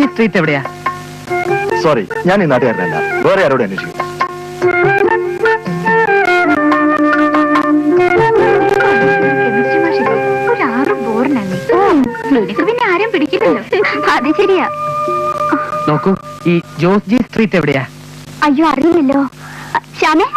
Street എവിടെയാ? Sorry, ഞാൻ ഈ നാട്ടുകാരനല്ല, വേറെ ആരോട് അന്വേഷിക്കും. പിന്നെ ആരും പിടിക്കില്ലല്ലോ. അത് ശരിയാ. നോക്കൂ, ഈ ജോസ് ജി സ്ട്രീറ്റ് എവിടെയാ? അയ്യോ, അറിയില്ലല്ലോ. ശ്യാമേ,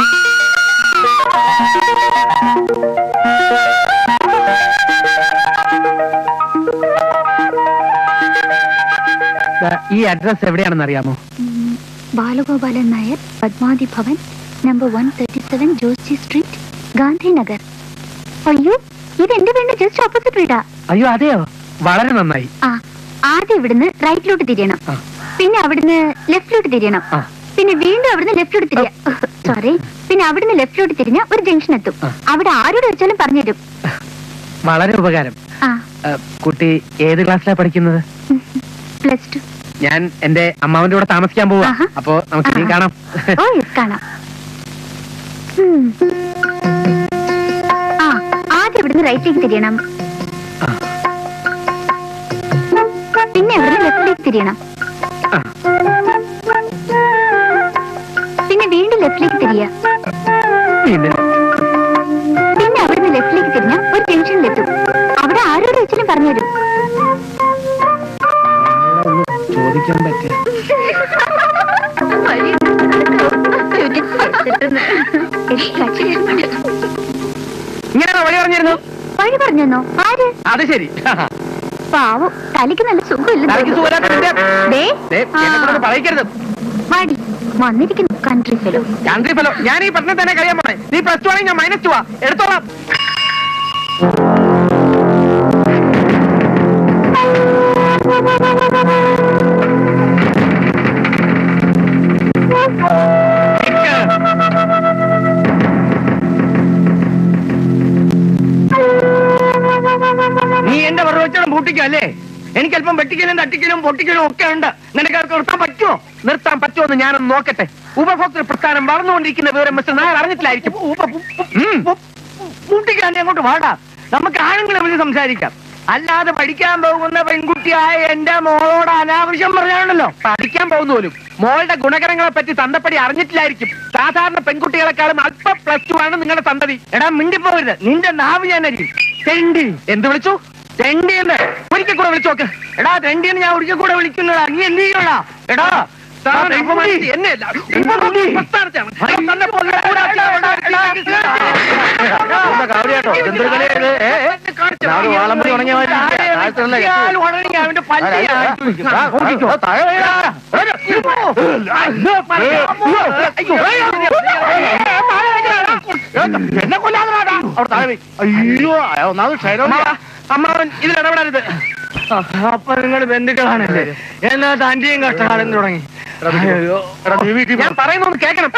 ഈ അഡ്രസ് എവിടെയാണെന്ന് അറിയാമോ? Balagopalan Nair, Padmavathi Bhavan, number 137, Jose G street, Gandhinagar. അയ്യോ, ഇത് എന്റെ വീടിന്റെ ജസ്റ്റ് ഓപ്പോസിറ്റ് വീടാ. അയ്യോ അതെയോ, വളരെ നന്നായി. ആദ്യം ഇവിടുന്ന് റൈറ്റിലോട്ട് തിരിയണം, പിന്നെ അവിടുന്ന് ലെഫ്റ്റിലോട്ട് തിരിയണം, പിന്നെ വീണ്ടും അവിടുന്ന് ലെഫ്റ്റിലോട്ട് തിരിയാ. സോറി, പിന്നെ അവിടുന്ന് ലെഫ്റ്റിലോട്ട് തിരിഞ്ഞ ഒരു ജംഗ്ഷൻ എത്തും. അവിടെ ആരോട് വെച്ചാലും പറഞ്ഞുതരും. വളരെ ഉപകാരം. കുട്ടി ഏത് ക്ലാസ്സിലാണ് പഠിക്കുന്നത്? +2. ഞാൻ എന്റെ അമ്മാവന്റെ കൂടെ താമസിക്കാൻ പോവാ. അപ്പൊ നമുക്ക് ഇനി കാണാം. കാണാം. ആദ്യം ഇവിടുന്ന് റൈറ്റിലേക്ക് തിരിയണം, പിന്നെ ഇവിടുന്ന് ലെഫ്റ്റിലേക്ക് തിരിയണം, പിന്നെ വീണ്ടും ലെഫ്റ്റിലേക്ക് തിരിയാ, പിന്നെ അവിടുന്ന് ലെഫ്റ്റിലേക്ക് തിരിഞ്ഞ ഒരു ജംഗ്ഷനിലെത്തും. അവിടെ ആരോട് വെച്ചാലും പറഞ്ഞുതരും. ചോദിക്കാൻ പറ്റിയ ഇങ്ങനെ വഴി പറഞ്ഞിരുന്നു. വഴി പറഞ്ഞോ? ആര്? അത് ശരി. പാവം, തലയ്ക്ക് നല്ല സുഖമില്ല. പറയിക്കരുത്. വാടി, വന്നിരിക്കുന്നു കൺട്രി ഫെലോ. Country fellow? ഞാൻ ഈ പറഞ്ഞ തന്നെ കഴിയാൻ പോണേ. നീ +2 ആണെങ്കിൽ ഞാൻ -2 എടുത്തോളാം. നീ എന്റെ വെറുതെ പൂട്ടിക്കും അല്ലേ? എനിക്ക് അല്പം വെട്ടിക്കലും തട്ടിക്കലും പൊട്ടിക്കലും ഒക്കെ ഉണ്ട്. നിനക്ക് നിർത്താൻ പറ്റുമോ? നിർത്താൻ പറ്റുമോ എന്ന് ഞാനൊന്ന് നോക്കട്ടെ. ഉപഭോക്തൃ പ്രസ്ഥാനം വളർന്നുകൊണ്ടിരിക്കുന്ന വിവരം മിസ്റ്റർ നായർ അറിഞ്ഞിട്ടില്ലായിരിക്കും. പൂട്ടിക്കാൻ അങ്ങോട്ട് വാടാ, നമുക്ക് ആണുങ്ങളെ വിളിച്ച് സംസാരിക്കാം. അല്ലാതെ പഠിക്കാൻ പോകുന്ന പെൺകുട്ടിയായ എന്റെ മോളോട് അനാവശ്യം പറഞ്ഞാണല്ലോ. പഠിക്കാൻ പോകുന്ന പോലും മോളുടെ ഗുണകരങ്ങളെ പറ്റി തന്തപ്പടി അറിഞ്ഞിട്ടില്ലായിരിക്കും. സാധാരണ പെൺകുട്ടികളെക്കാളും അല്പം +2 ആണ് നിങ്ങളുടെ സന്തതി. എടാ മിണ്ടിപ്പോകരുത്, നിന്റെ നാവ് ഞാൻ അരിയും. തെണ്ടി. എന്ത് വിളിച്ചു? തെണ്ടി എന്ന് ഒരിക്കൽ കൂടെ വിളിച്ചു നോക്ക്. എടാ തെണ്ടിന്ന് ഞാൻ ഒരിക്കൽ കൂടെ വിളിക്കുന്നടാ. നീ എന്ത് ചെയ്യണടാ? എടാ എന്നെ അമ്മാവൻ ഇതിലിടപെടരുത്. അപ്പൊ നിങ്ങൾ ബന്ധുക്കളാണല്ലേ? എന്നാ തന്റെയും കഷ്ടകാലം തുടങ്ങി. ഞാൻ പറയുന്നൊന്ന് കേൾക്കണം.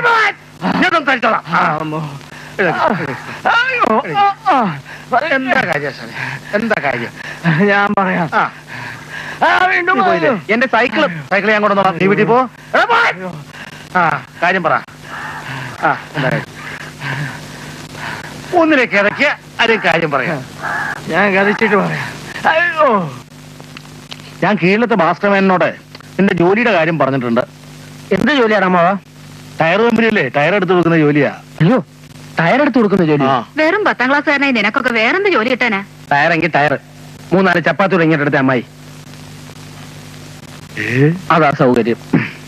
എന്താ കാര്യം? ഞാൻ പറയാം. എന്റെ സൈക്കിള് ഞാൻ കൊണ്ടുവന്നോളാം. നീ വീട്ടിൽ പോ. കാര്യം പറ. ഒന്നിലേക്ക് ഇടയ്ക്ക് ആരും കാര്യം പറയാം. ഞാൻ കഥിച്ചിട്ട് പറയാം. അയ്യോ, ഞാൻ കീഴിലത്തെ ഭാസ്കരമേനോട് എന്റെ ജോലിയുടെ കാര്യം പറഞ്ഞിട്ടുണ്ട്. എന്ത് ജോലിയാണ് അമ്മാവ? ടയർ കമ്പനിയല്ലേ, ടയർ എടുത്ത് കൊടുക്കുന്ന ജോലിയാ. അയ്യോ, ടയർ എടുത്ത് കൊടുക്കുന്ന ജോലി? വെറും 10ാം ക്ലാസ്സുകാരനായി നിനക്കൊക്കെ വേറെന്ത് ജോലി കിട്ടാനാ? ടയറെങ്കിൽ ടയർ, 3-4 ചപ്പാത്തി തുടങ്ങിയിട്ട് എടുത്ത അമ്മായി. അതാ സൗകര്യം.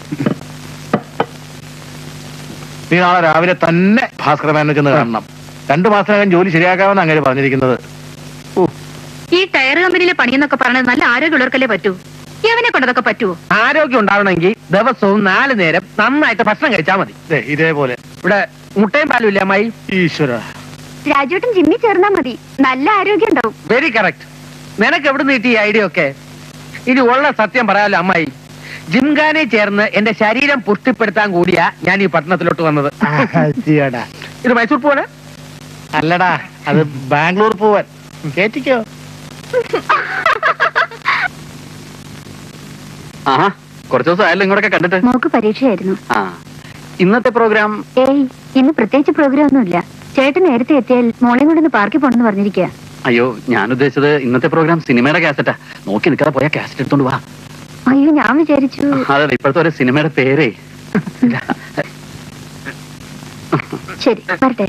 നീ നാളെ രാവിലെ തന്നെ ഭാസ്കരമേനെ ചെന്ന് കാണണം. 2 മാസത്തിനകം ജോലി ശരിയാക്കാമെന്ന് അങ്ങനെ പറഞ്ഞിരിക്കുന്നത്. ഈ ടയർ കമ്പനിയിലെ പണിയെന്നൊക്കെ പറഞ്ഞത് നല്ല ആരോഗ്യമുള്ളവർക്കല്ലേ പറ്റൂ. എവനെ കൊണ്ടതൊക്കെ പറ്റുമോ? ആരോഗ്യം ഉണ്ടാവണമെങ്കിൽ ദിവസവും 4 നേരം നന്നായിട്ട് ഭക്ഷണം കഴിച്ചാൽ മതി. ഇതേപോലെ ഇവിടെ മുട്ടയും പാലും ഇല്ല അമ്മായി. ഈശ്വര, രാജുവേട്ടൻ ജിമ്മിൽ ചേർന്നാ മതി, നല്ല ആരോഗ്യം ഉണ്ടാവും. Very correct. നിനക്ക് എവിടെ നിന്ന് കിട്ടി ഈ ഐഡിയ ഒക്കെ? ഇനി ഉള്ള സത്യം പറയാലോ അമ്മായി, ജിംഖാനെ ചേർന്ന് എന്റെ ശരീരം പുഷ്ടിപ്പെടുത്താൻ കൂടിയാ ഞാൻ ഈ പട്ടണത്തിലോട്ട് വന്നത്. ഇത് മൈസൂർ പോവാണ്? അല്ലടാ, അത് ബാംഗ്ലൂർ പോവാൻ. കേറ്റിക്കോ. കുറച്ചു ദിവസം ആയാലും ഇങ്ങോട്ടൊക്കെ കണ്ടിട്ട്. മോക്ക് പരീക്ഷയായിരുന്നു. ഇന്നത്തെ പ്രോഗ്രാം? ഏയ്, ഇന്ന് പ്രത്യേകിച്ച് പ്രോഗ്രാം ഒന്നുമില്ല. ചേട്ടൻ നേരത്തെ എത്തിയാൽ മോളെ കൊണ്ടൊന്ന് പാർക്കിൽ പോണെന്ന് പറഞ്ഞിരിക്കുക. അയ്യോ, ഞാൻ ഉദ്ദേശിച്ചത് ഇന്നത്തെ പ്രോഗ്രാം സിനിമയുടെ കാസറ്റാ. നോക്കി നിൽക്കാതെ പോയാ കാസറ്റ് എടുത്തോണ്ട് വാ. അയ്യോ ഞാൻ വിചാരിച്ചു. അതെ, ഇപ്പോഴത്തെ ഒരു സിനിമയുടെ പേരേ. ശരി വരട്ടെ.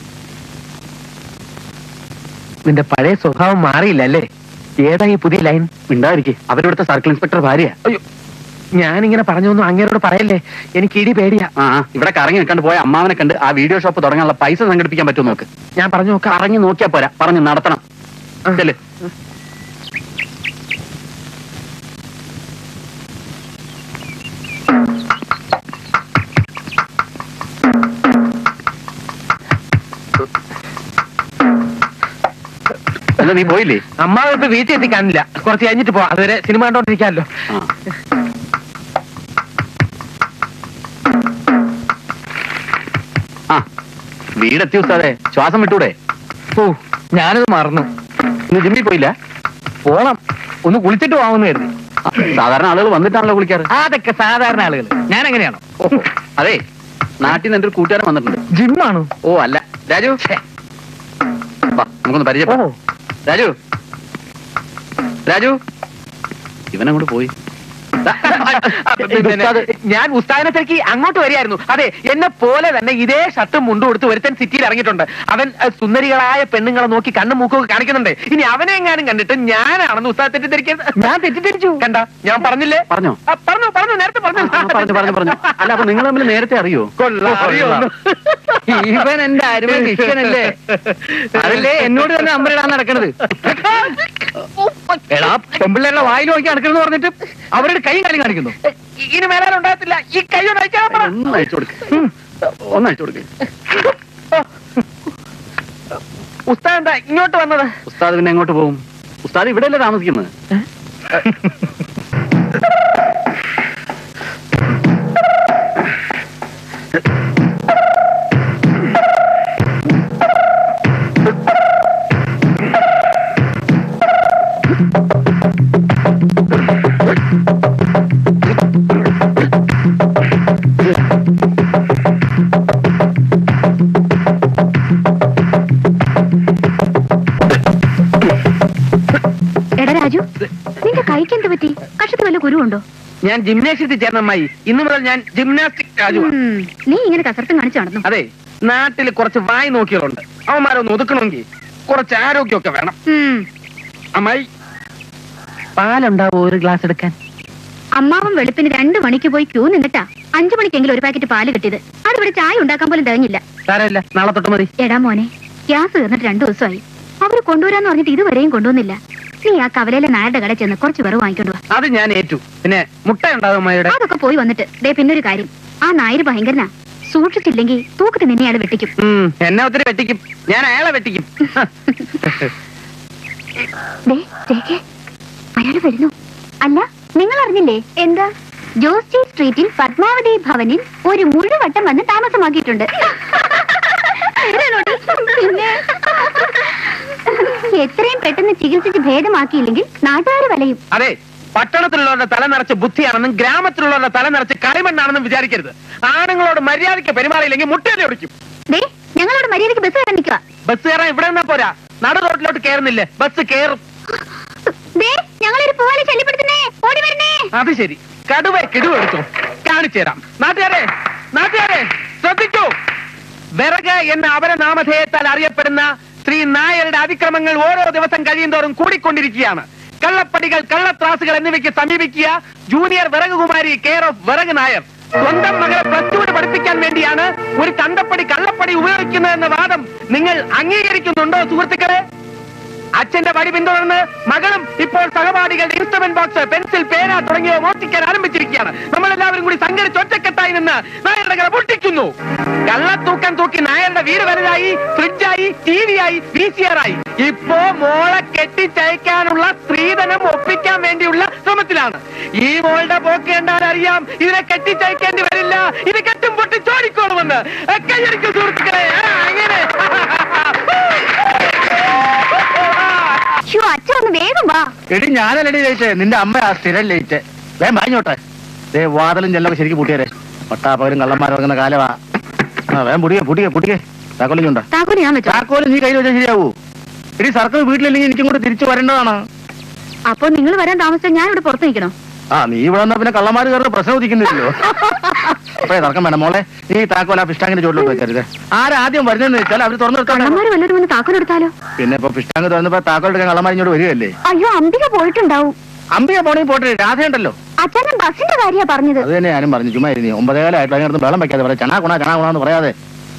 നിന്റെ പഴയ സ്വഭാവം മാറിയില്ല അല്ലേ? ഏതാ ഈ പുതിയ ലൈൻ? മിണ്ടായിരിക്കെ, അവരിവിടുത്തെ സർക്കിൾ ഇൻസ്പെക്ടർ ഭാര്യ. അയ്യോ, ഞാനിങ്ങനെ പറഞ്ഞൊന്നും അങ്ങേരോട് പറയല്ലേ, എനിക്ക് ഇടി പേടിയാ. ഇവിടെ കറങ്ങി നിൽക്കാണ്ട് പോയ അമ്മാവനെ കണ്ട് ആ വീഡിയോ ഷോപ്പ് തുടങ്ങാനുള്ള പൈസ സംഘടിപ്പിക്കാൻ പറ്റുമോ നോക്ക്. ഞാൻ പറഞ്ഞു നോക്കാം. കറങ്ങി നോക്കിയാ പോരാ, പറഞ്ഞു നടത്തണം. ചെല്ല്. അല്ല, നീ പോയില്ലേ? അമ്മാവ് ഇപ്പൊ വീട്ടിൽ എത്തിക്കാനില്ല, കുറച്ച് കഴിഞ്ഞിട്ട് പോവാം. അതുവരെ സിനിമ കണ്ടോണ്ടിരിക്കാമല്ലോ. വീടെത്തി ഉസ്താദേ, ശ്വാസം വിട്ടൂടെ? ഓ, ഞാനത് മറന്നു. ഇന്ന് ജിമ്മിൽ പോയില്ല? പോണം, ഒന്ന് കുളിച്ചിട്ട് പോവാമെന്ന് കരുതി. സാധാരണ ആളുകൾ വന്നിട്ടാണല്ലോ കുളിക്കാറ്. അതൊക്കെ സാധാരണ ആളുകൾ, ഞാൻ എങ്ങനെയാണോ? അതെ, നാട്ടിൽ നിന്ന് എന്റെ ഒരു കൂട്ടുകാരൻ വന്നിട്ടുണ്ട്. ജിമ്മാണോ? ഓ അല്ല, രാജു നമുക്കൊന്ന് പരിചയപ്പെടാം. രാജു, രാജു ഇവനങ്ങോട്ട് പോയി. ഞാൻ ഉസ്താദിനെ തിരക്കി അങ്ങോട്ട് വരികയായിരുന്നു. അതെ, എന്നെ പോലെ തന്നെ ഇതേ ഷർട്ടും മുണ്ടും കൊടുത്ത് ഒരുത്തൻ സിറ്റിയിൽ ഇറങ്ങിയിട്ടുണ്ട്. അവൻ സുന്ദരികളായ പെണ്ണുങ്ങളെ നോക്കി കണ്ണും മൂക്കൊക്കെ കാണിക്കുന്നുണ്ട്. ഇനി അവനെ എങ്ങാനും കണ്ടിട്ട് ഞാനാണെന്ന് ഉസ്താദ് തെറ്റിദ്ധരിക്കരുത്. ഞാൻ തെറ്റിദ്ധരിച്ചു കണ്ട, ഞാൻ പറഞ്ഞില്ലേ? പറഞ്ഞോ? പറഞ്ഞു നേരത്തെ പറഞ്ഞു. അല്ല, അപ്പൊ നിങ്ങൾ തമ്മിൽ നേരത്തെ അറിയോ? ഇവൻ എന്റെ അരുമ ശിഷ്യനല്ലേ? അതല്ലേ എന്നോട് തന്നെ അമ്പരിടാൻ നടക്കണത്. എടാ, പെമ്പിള്ളേരുടെ വായിൽ നോക്കി നടക്കണെന്ന് പറഞ്ഞിട്ട് അവരുടെ കൈ കാലം കാണിക്കുന്നു. ഇനി മേലാൽ ഉണ്ടാകത്തില്ല. ഈ കൈ ഒന്ന് അയച്ചു കൊടുക്ക്. ഉസ്താദ് എന്താ ഇങ്ങോട്ട് വന്നത്? ഉസ്താദ് പിന്നെ എങ്ങോട്ട് പോകും? ഉസ്താദ് ഇവിടെയല്ലേ താമസിക്കുന്നത്? നിന്റെ കൈക്ക് എന്ത് പറ്റി? കഷത്തിൽ വല്ല കുരുവുണ്ടോ? ഞാൻ ജിംനാസ്യത്തിൽ ചേർന്നമ്മായി. ഇന്നു മുതൽ ഞാൻ ജിംനാസ്റ്റിക് രാജു. നീ ഇങ്ങനെ കസർത്തും കാണിച്ചു നടന്നു. അതെ, നാട്ടിൽ കുറച്ച് വായി നോക്കിയതുണ്ട്. അവന്മാരൊന്ന് ഒതുക്കണമെങ്കിൽ കുറച്ച് ആരോഗ്യമൊക്കെ വേണം. അമ്മായി, പാലുണ്ടാവോ ഒരു ഗ്ലാസ് എടുക്കാൻ? അമ്മാവൻ വെളുപ്പിന് 2 മണിക്ക് പോയി ക്യൂ നിന്നിട്ടാ 5 മണിക്കെങ്കിലും ഒരു പാക്കറ്റ് പാല് കിട്ടിയത്. അതിവിടെ ചായ ഉണ്ടാക്കാൻ പോലും തികഞ്ഞില്ല. സാരമില്ല, നാളെ തൊട്ട് മതി. എടാ മോനെ, ഗ്യാസ് തീർന്നിട്ട് 2 ദിവസമായി. അവര് കൊണ്ടുവരാന്ന് പറഞ്ഞിട്ട് ഇതുവരെയും കൊണ്ടുവന്നില്ല. നീ ആ കവലയിലെ നായരുടെ കടയിൽ ചെന്ന് കുറച്ച് വിറവ് വാങ്ങിക്കൊണ്ടു വാ. അത് ഞാൻ ഏറ്റു. പിന്നെ മുട്ട ഉണ്ടാകും അമ്മയുടെ. അതൊക്കെ പോയി വന്നിട്ട് ദേ പിന്നൊരു കാര്യം, ആ നായര് ഭയങ്കരനാ. സൂക്ഷിച്ചില്ലെങ്കിൽ തൂക്കത്ത് നിന്നെ അയാൾ വെട്ടിക്കും. എന്നെ ഒത്തിരി വെട്ടിക്കും, ഞാൻ അയാളെ വെട്ടിക്കും. അയാള് വരുന്നു. അല്ല, നിങ്ങൾ അറിഞ്ഞില്ലേ? എന്താ? ജോസ്റ്റി സ്ട്രീറ്റിൽ പത്മാവതി ഭവനിൽ ഒരു മുഴുവട്ടം വന്ന് താമസമാക്കിയിട്ടുണ്ട്. പിന്നെ എത്രയും പെട്ടെന്ന് ചികിത്സിച്ച് ഭേദമാക്കിയില്ലെങ്കിൽ നാട്ടുകാർ വലയും. അതെ, പട്ടണത്തിലുള്ളവരുടെ തല നിറച്ച് ബുദ്ധിയാണെന്നും ഗ്രാമത്തിലുള്ളവരുടെ തല നിറച്ച് കളിമണ്ണാണെന്നും വിചാരിക്കരുത്. ആണുങ്ങളോട് മര്യാദയ്ക്ക് പെരുമാറിയില്ലെങ്കിൽ മുട്ടേനെ ഒടിക്കും. ഞങ്ങളോട് മര്യാദയ്ക്ക് ബസ് കയറാൻ നിൽക്കുക. ബസ് കയറാൻ ഇവിടെ നിന്നാ പോരാ, നടു റോഡിലോട്ട് കയറുന്നില്ലേ? ബസ് കയറും. ഞങ്ങളൊരു പോലെ ശല്യപ്പെടുത്തുന്നേ, ഓടി വരുന്നേ. അത് ശരി, കടുവ കിടുവെടുത്തു കാണിച്ചു തരാം. നാട്ടുകാരെ ശ്രദ്ധിക്കൂ. വിറക് എന്ന അപരനാമധേയത്താൽ അറിയപ്പെടുന്ന ശ്രീ നായരുടെ അതിക്രമങ്ങൾ ഓരോ ദിവസം കഴിയുന്തോറും കൂടിക്കൊണ്ടിരിക്കുകയാണ്. കള്ളപ്പടികൾ, കള്ളത്രാസുകൾ എന്നിവയ്ക്ക് സമീപിക്കുക. ജൂനിയർ വിറകുകുമാരി കെയർ ഓഫ് വിറക് നായർ സ്വന്തം മകളെ +2 പഠിപ്പിക്കാൻ വേണ്ടിയാണ് ഒരു തന്തപ്പടി കള്ളപ്പടി ഉപയോഗിക്കുന്നതെന്ന വാദം നിങ്ങൾ അംഗീകരിക്കുന്നുണ്ടോ സുഹൃത്തുക്കളെ? അച്ഛന്റെ പടി പിന്തുടർന്ന് മകളും ഇപ്പോൾ സഹപാഠികളുടെ ഇൻസ്ട്രുമെന്റ് ബോക്സ്, പെൻസിൽ, പേന തുടങ്ങിയവ മോഷ്ടിക്കാൻ ആരംഭിച്ചിരിക്കുകയാണ്. നമ്മളെല്ലാവരും കൂടി സംഘടിച്ച് ഒറ്റക്കെട്ടായി നിന്ന് നായരുടെ കട പൊട്ടിക്കുന്നു. കള്ളത്തൂക്കം തൂക്കി നായരുടെ വീട് വലുതായി, ഫ്രിഡ്ജായി, TV ആയി, VCR ആയി. ഇപ്പോ മോളെ കെട്ടിച്ചയക്കാനുള്ള സ്ത്രീധനം ഒപ്പിക്കാൻ വേണ്ടിയുള്ള ശ്രമത്തിലാണ്. ഈ മോളുടെ പോക്ക് കണ്ടാൽ അറിയാം ഇതിനെ കെട്ടിച്ചയക്കേണ്ടി വരില്ല. ഇത് കെട്ടും പൊട്ടി ചോടിക്കോളുമെന്ന്. കൈയടിക്കും സുഹൃത്തുക്കളെ. അങ്ങനെ അച്ഛനൊന്ന് വേഗം വാ. എടി ഞാനല്ലടി ലേറ്റ്, നിന്റെ അമ്മ സ്ഥിരം ലേറ്റ്. വേഗം വാങ്ങിയോട്ടെ. വാതിലും ചെല്ലൊക്കെ ശരിക്കും പൂട്ടിയാരെ. പട്ടാപ്പകലും കള്ളന്മാരിറങ്ങുന്ന കാലവാ. വേഗം പൊട്ടിക്കേ. താക്കോലിഞ്ഞുണ്ടോ? താക്കോല് നീ കയ്യിൽ വെച്ചാൽ ശരിയാവൂ. എടി സർക്കാർ വീട്ടിലില്ലെങ്കിൽ എനിക്കും കൂടെ തിരിച്ചു വരേണ്ടതാണ്. അപ്പൊ നിങ്ങൾ വരാൻ താമസിച്ചാൽ ഞാൻ ഇവിടെ പുറത്ത് നിൽക്കണോ? നീ ഇവിടെ വന്നാ പിന്നെ കള്ളന്മാര് കയറുന്ന പ്രശ്നം ഉദിക്കുന്നില്ലല്ലോ. അപ്പഴേ തർക്കം വേണം മോളെ. നീ താക്കോല പിഷ്ടാങ്ങിന്റെ ചോട്ടിലോട്ട് വെച്ചരുത്. ആരാദ്യം വരുന്നതെന്ന് വെച്ചാൽ അവര് തുറന്നെടുത്താലോ? പിന്നെ ഇപ്പൊ പിഷ്ടാങ് തുറന്നപ്പോ താക്കോൽ എടുക്കാൻ കള്ളന്മാർ ഇങ്ങോട്ട് വരികയല്ലേ? അയ്യോ, അംബിക പോയിട്ടുണ്ടാവും. അംബിക പോണെങ്കിൽ പോട്ടെ, രാധയുണ്ടല്ലോ. അച്ഛൻ ബസിന്റെ കാര്യ പറഞ്ഞത്. അത് തന്നെ ഞാനും പറഞ്ഞു. ചുമ്മാ ഇരുന്നു 9 കാലമായിട്ട് അതിനകത്ത് വെള്ളം വെക്കാതെ പറയാം. ചണാ കുണാന്ന് പറയാതെ.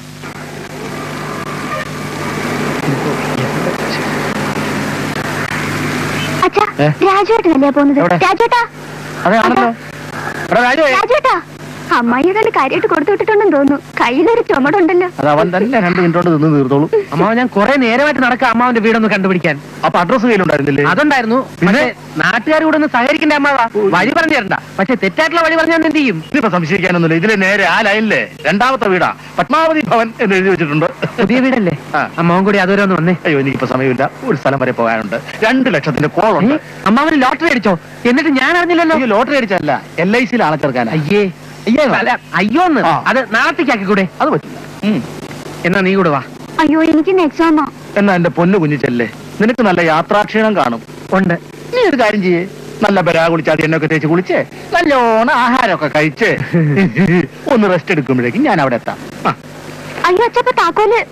അച്ഛാ, രാജുവേട്ടനല്ലേ പോകുന്നത്? രാജുവേട്ടാ. അതെ ആണല്ലോ. രാജുവേട്ടാ, അമ്മായിയുടെ കാര്യമായിട്ട് കൊടുത്തു വിട്ടിട്ടുണ്ടെന്ന് തോന്നുന്നു. കയ്യിലൊരു ചുമടുണ്ടല്ലോ. അത് അവൻ തന്നെ 2 മിനിറ്റ് കൊണ്ട് നിന്ന് തീർത്തോളൂ. അമ്മാവൻ ഞാൻ കുറെ നേരമായിട്ട് നടക്കാം അമ്മാവന്റെ വീടൊന്ന് കണ്ടുപിടിക്കാൻ. അപ്പൊ അഡ്രസ് കയ്യിലുണ്ടായിരുന്നില്ലേ? അതുണ്ടായിരുന്നു. പിന്നെ നാട്ടുകാർ കൂടെ ഒന്ന് സഹകരിക്കണ്ടേ അമ്മാവാ? വഴി പറഞ്ഞു തരണ്ട. പക്ഷെ തെറ്റായിട്ടുള്ള വഴി പറഞ്ഞാൽ എന്ത് ചെയ്യും? ഇതിപ്പോ സംശയിക്കാനൊന്നുമില്ല. ഇതിലെ നേരെ ആ ലൈനിലെ 2ാമത്തെ വീടാ പത്മാവതി ഭവൻ എന്ന് എഴുതി വെച്ചിട്ടുണ്ട്. പുതിയ വീടല്ലേ? അമ്മാവൻ കൂടി അതുവരെ ഒന്ന് വന്നേ. അയ്യോ, എനിക്കിപ്പോ സമയമില്ല. ഒരു സ്ഥലം വരെ പോകാനുണ്ട്. 2 ലക്ഷത്തിന്റെ കോളുണ്ട്. അമ്മാവന് ലോട്ടറി അടിച്ചോ? എന്നിട്ട് ഞാൻ അറിഞ്ഞില്ലല്ലോ. ലോട്ടറി അടിച്ചല്ല, LIC അണച്ചേർക്കാനാ. അയ്യേ അയ്യോന്ന്. അത് നാളത്തേക്കാക്കി കൂടെ? അത് പറ്റില്ല. എന്നാ നീ കൂടെ വാ. അയ്യോ, എനിക്ക് എക്സാമാ. എന്നാ എന്റെ പൊന്നു കുഞ്ഞിച്ചല്ലേ, നിനക്ക് നല്ല യാത്രാക്ഷീണം കാണും. ഉണ്ട്. നീ ഒരു കാര്യം ചെയ്യേ, നല്ല ബരാ കുളിച്ചാൽ എണ്ണൊക്കെ തേച്ച് കുളിച്ച് നല്ലോണം ആഹാരമൊക്കെ കഴിച്ച് ഒന്ന് റെസ്റ്റ് എടുക്കുമ്പോഴേക്കും ഞാൻ അവിടെ എത്താം. അയ്യോ അച്ഛപ്പ താക്കോല്.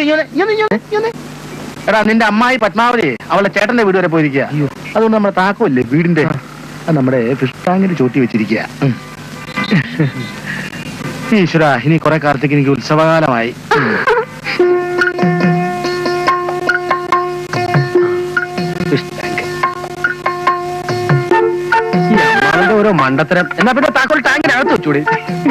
എടാ, നിന്റെ അമ്മായി പത്മാവതി അവളുടെ ചേട്ടന്റെ വീട് വരെ പോയിരിക്കുക. അതുകൊണ്ട് നമ്മുടെ താക്കോല്ലേ വീടിന്റെ, നമ്മുടെ ഫിഷ് ടാങ്കിന് ചോട്ടി വെച്ചിരിക്കുക. ഈശ്വര, ഇനി കുറെ കാലത്തേക്ക് എനിക്ക് ഉത്സവകാലമായി. ഓരോ മണ്ടത്തരം. എന്നാ പിന്നെ താക്കോൽ ടാങ്കിനകത്ത് വെച്ചൂടെ?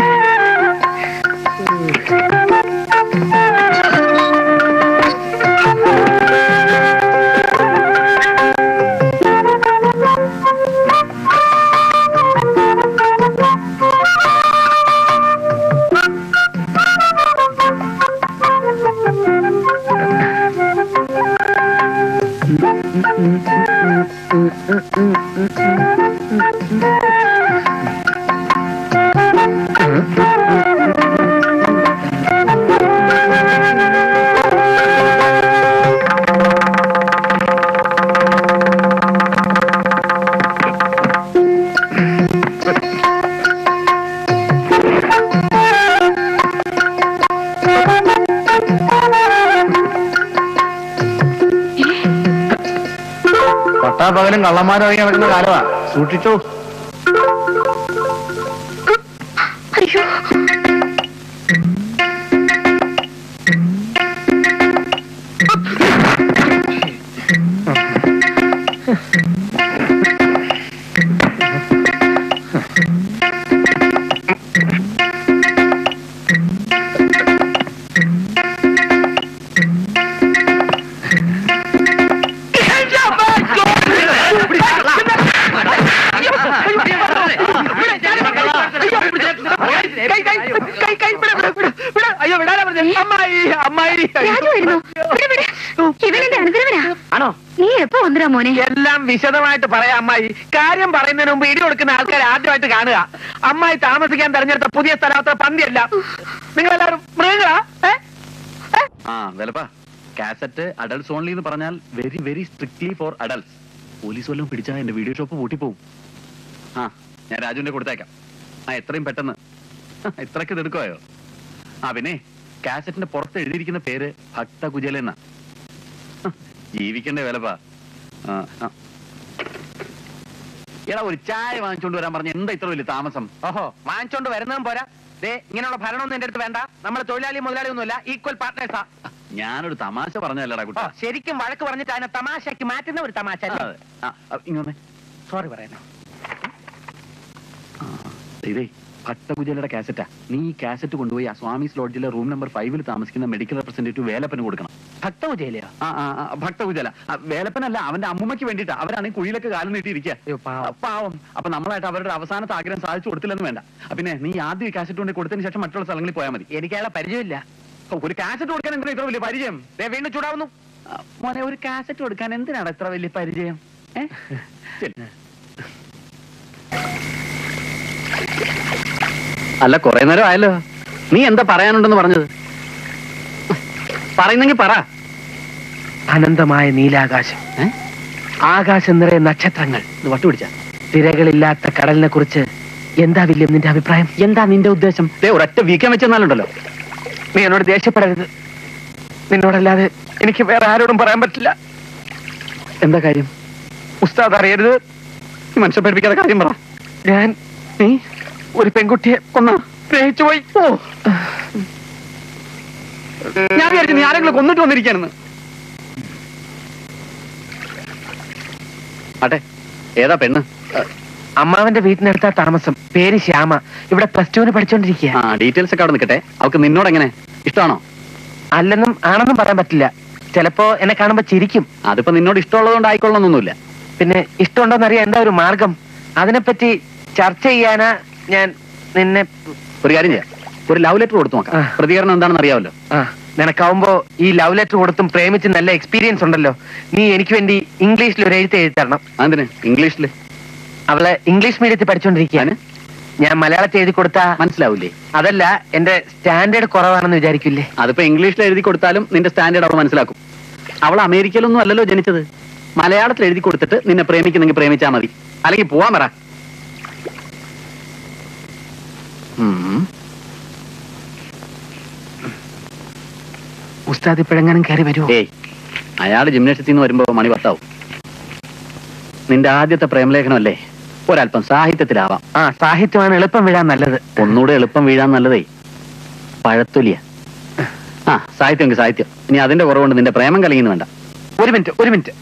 പകലും കള്ളന്മാരിറങ്ങി നടക്കുന്ന കാലമാ, സൂക്ഷിച്ചോ. ആണോ? നീ എപ്പോ വന്നിരാ മോനെ? എല്ലാം വിശദമായിട്ട് പറയാം അമ്മായി. കാര്യം പറയുന്നതിന് മുമ്പ് ഇടി കൊടുക്കുന്ന ആൾക്കാർ ആദ്യമായിട്ട് കാണുക. അമ്മായി താമസിക്കാൻ തെരഞ്ഞെടുത്ത പുതിയ സ്ഥലത്തെ പന്തിയല്ല. നിങ്ങളെല്ലാവരും മൃഗങ്ങളാ? വെലപ്പാ, കാസറ്റ് അഡൽട്സ് ഓൺലി എന്ന് പറഞ്ഞാൽ very very strictly for adults. Police വല്ലതും പിടിച്ചാൽ എന്റെ വീഡിയോ ഷോപ്പ് പൂട്ടിപ്പോവും. ഞാൻ രാജുവിന്റെ കൊടുത്തേക്കാം. എത്രയും പെട്ടെന്ന്. ഇത്രയ്ക്ക് എടുക്കുവായോ? പിന്നെ കാസറ്റിന്റെ പുറത്ത് എഴുതിയിരിക്കുന്ന പേര് ഭക്തകുചേല എന്നാ. ജീവിക്കണ്ടേ വേലപ്പാ. എടാ, ഒരു ചായ വാങ്ങിച്ചോണ്ട് വരാൻ പറഞ്ഞ എന്താ ഇത്ര വലിയ താമസം? ഓഹോ, വാങ്ങിച്ചോണ്ട് വരുന്നതും പോരാ. ഇങ്ങനെയുള്ള ഭരണമൊന്നും എന്റെ അടുത്ത് വേണ്ട. നമ്മൾ തൊഴിലാളി മുതലാളി ഒന്നുമില്ല, ഈക്വൽ പാർട്ട്നേഴ്സാ. ഞാനൊരു തമാശ പറഞ്ഞല്ലടാ കുട്ടാ. ശരിക്കും വഴക്ക് പറഞ്ഞിട്ട് അതിനെ തമാശക്ക് മാറ്റുന്ന ഒരു തമാശ. ഇങ്ങനെ സോറി പറയാനോ? ഇതേ ഭക്തകുചേലയുടെ കാസറ്റാ. നീ ഈ കാസറ്റ് കൊണ്ടുപോയി ആ സ്വാമീസ് ലോഡ്ജിലെ റൂം നമ്പർ 5 താമസിക്കുന്ന മെഡിക്കൽ റെപ്രസെന്റേറ്റീവ് വേലപ്പന് കൊടുക്കണം. ഭക്തകുചേലയോ? ഭക്തകുചേല വേലപ്പനല്ല, അവന്റെ അമ്മൂമ്മയ്ക്ക് വേണ്ടിട്ടാ. അവരാണെങ്കിൽ കുഴിയിലൊക്കെ കാലം നീട്ടിയിരിക്കുക. പാവം. അപ്പൊ നമ്മളായിട്ട് അവരുടെ അവസാനത്തെ ആഗ്രഹം സാധിച്ചു കൊടുത്തില്ലെന്ന് വേണ്ട. പിന്നെ നീ ആദ്യം ഈ കാസറ്റ് കൊണ്ട് കൊടുത്തതിന് ശേഷം മറ്റുള്ള സ്ഥലങ്ങളിൽ പോയാൽ മതി. എനിക്ക് അയാളെ പരിചയമില്ല. ഒരു കാസറ്റ് കൊടുക്കാൻ എന്തിനാ ഇത്ര വലിയ പരിചയം? വീണ്ടും ചൂടാവുന്നു. മോനെ, ഒരു കാസറ്റ് കൊടുക്കാൻ എന്തിനാണ് ഇത്ര വലിയ പരിചയം? അല്ല, കുറെ നേരം ആയല്ലോ. നീ എന്താ പറയാനുണ്ടെന്ന് പറഞ്ഞത്? പറയുന്നെങ്കിൽ പറ. അനന്തമായ നീലാകാശം, ആകാശം നിറയെ നക്ഷത്രങ്ങൾ. വട്ടുപിടിച്ച തിരകളില്ലാത്ത കടലിനെ കുറിച്ച് എന്താ വില്യം നിന്റെ അഭിപ്രായം? എന്താ നിന്റെ ഉദ്ദേശം? ഒരൊറ്റ വീക്കാൻ വെച്ചെന്നാലുണ്ടല്ലോ. നീ എന്നോട് ദേഷ്യപ്പെടരുത്. നിന്നോടല്ലാതെ എനിക്ക് വേറെ ആരോടും പറയാൻ പറ്റില്ല. എന്താ കാര്യം? ഉസ്താദ് അറിയരുത്. മനുഷ്യ പഠിപ്പിക്കാത്ത കാര്യം പറ. നീ ഒരു പെൺകുട്ടിയെ സ്നേഹിച്ചു പോയി. ഞാൻ വിചാരിച്ചു നീ ആരെങ്കിലും കൊന്നിട്ട് വന്നിരിക്കാനെന്ന്. അട്ടെ, ഏതാ പെണ്ണ്? അമ്മാവന്റെ വീട്ടിനടുത്താ താമസം. പേര് ശ്യാമ. ഇവിടെ +2 പഠിച്ചോണ്ടിരിക്കുക. ഡീറ്റെയിൽസ് ഒക്കെ അവിടെ നിൽക്കട്ടെ. അവൾക്ക് നിന്നോട് എങ്ങനെ ഇഷ്ടമാണോ? അല്ലെന്നും ആണെന്നും പറയാൻ പറ്റില്ല. ചിലപ്പോ എന്നെ കാണുമ്പോ ചിരിക്കും. അതിപ്പോ നിന്നോട് ഇഷ്ടമുള്ളതുകൊണ്ട് ആയിക്കൊള്ളണമെന്നൊന്നുമില്ല. പിന്നെ ഇഷ്ടമുണ്ടോന്നറിയാൻ എന്താ ഒരു മാർഗം? അതിനെപ്പറ്റി ചർച്ച ചെയ്യാനാ ഞാൻ നിന്നെ. ഒരു കാര്യം ചെയ്യാം, ഒരു ലവ് ലെറ്റർ കൊടുത്തു നോക്കാം. പ്രതികരണം എന്താണെന്ന് അറിയാമല്ലോ. നിനക്കാവുമ്പോ ഈ ലവ് ലെറ്റർ കൊടുത്തും പ്രേമിച്ച് നല്ല എക്സ്പീരിയൻസ് ഉണ്ടല്ലോ. നീ എനിക്ക് വേണ്ടി ഇംഗ്ലീഷിൽ ഒരു എഴുത്ത് എഴുതി തരണം. അതിന് ഇംഗ്ലീഷില്? അവള് ഇംഗ്ലീഷ് മീഡിയത്തിൽ പഠിച്ചോണ്ടിരിക്കുകയാണ്. ഞാൻ മലയാളത്തിൽ എഴുതി കൊടുത്താ മനസ്സിലാവൂലേ? അതല്ല, എന്റെ സ്റ്റാൻഡേർഡ് കുറവാണെന്ന് വിചാരിക്കില്ലേ? അതിപ്പോ ഇംഗ്ലീഷിൽ എഴുതി കൊടുത്താലും നിന്റെ സ്റ്റാൻഡേർഡ് അവൾ മനസ്സിലാക്കും. അവൾ അമേരിക്കയിലൊന്നും അല്ലല്ലോ ജനിച്ചത്. മലയാളത്തിൽ എഴുതി കൊടുത്തിട്ട് നിന്നെ പ്രേമിക്കുന്നെങ്കിൽ പ്രേമിച്ചാ മതി. അല്ലെങ്കിൽ പോവാൻ പറ. ഉസ്താദ് ഇപ്പോഴെങ്ങാനും കയറി വരുമോ? ഏയ്, അയാൾ ജിംനേഷ്യത്തിൽ നിന്ന് വരുമ്പോ മണി 10 ആവും. നിന്റെ ആദ്യത്തെ പ്രേമലേഖനമല്ലേ, ഒരല്പം സാഹിത്യത്തിലാവാം. സാഹിത്യമാണ് എളുപ്പം വീഴാൻ നല്ലത്. ഒന്നുകൂടെ എളുപ്പം വീഴാൻ നല്ലതേ പഴത്തൊലിയ. സാഹിത്യമെങ്കിൽ സാഹിത്യം. ഇനി അതിന്റെ കുറവുകൊണ്ട് നിന്റെ പ്രേമം കലങ്ങിന്ന് വേണ്ട. ഒരു മിനിറ്റ്.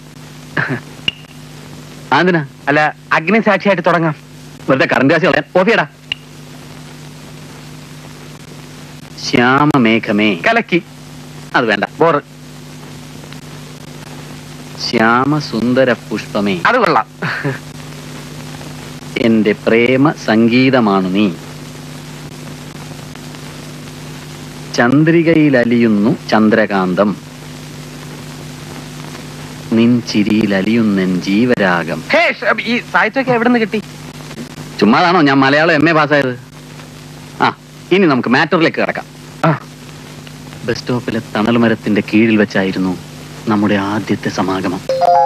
അതെന്തിനാ? അല്ല, അഗ്നി സാക്ഷിയായിട്ട് തുടങ്ങാം. വെറുതെ കറണ്ട് കാശ് കളയാൻ. ഓഫിയടാ. ശ്യാമമേഘമേ. കലക്കി. അത് വേണ്ട, ബോറ്. ശ്യാമസുന്ദര പുഷ്പമേ. അത് കൊള്ളാം. എന്റെ പ്രേമ സംഗീതമാണു നീ. ചന്ദ്രികയിലലിയുന്നു ചന്ദ്രകാന്തം, നിൻ ചിരിയിലലിയുന്നെൻ ജീവരാഗം. ഈ സാഹിത്യമൊക്കെ എവിടെ നിന്ന് കിട്ടി? ചുമ്മാതാണോ ഞാൻ മലയാളം MA പാസ്സായത്? ഇനി നമുക്ക് മാറ്ററിലേക്ക് കിടക്കാം. ബസ് സ്റ്റോപ്പിലെ തണൽ മരത്തിന്റെ കീഴിൽ വെച്ചായിരുന്നു നമ്മുടെ ആദ്യത്തെ സമാഗമം.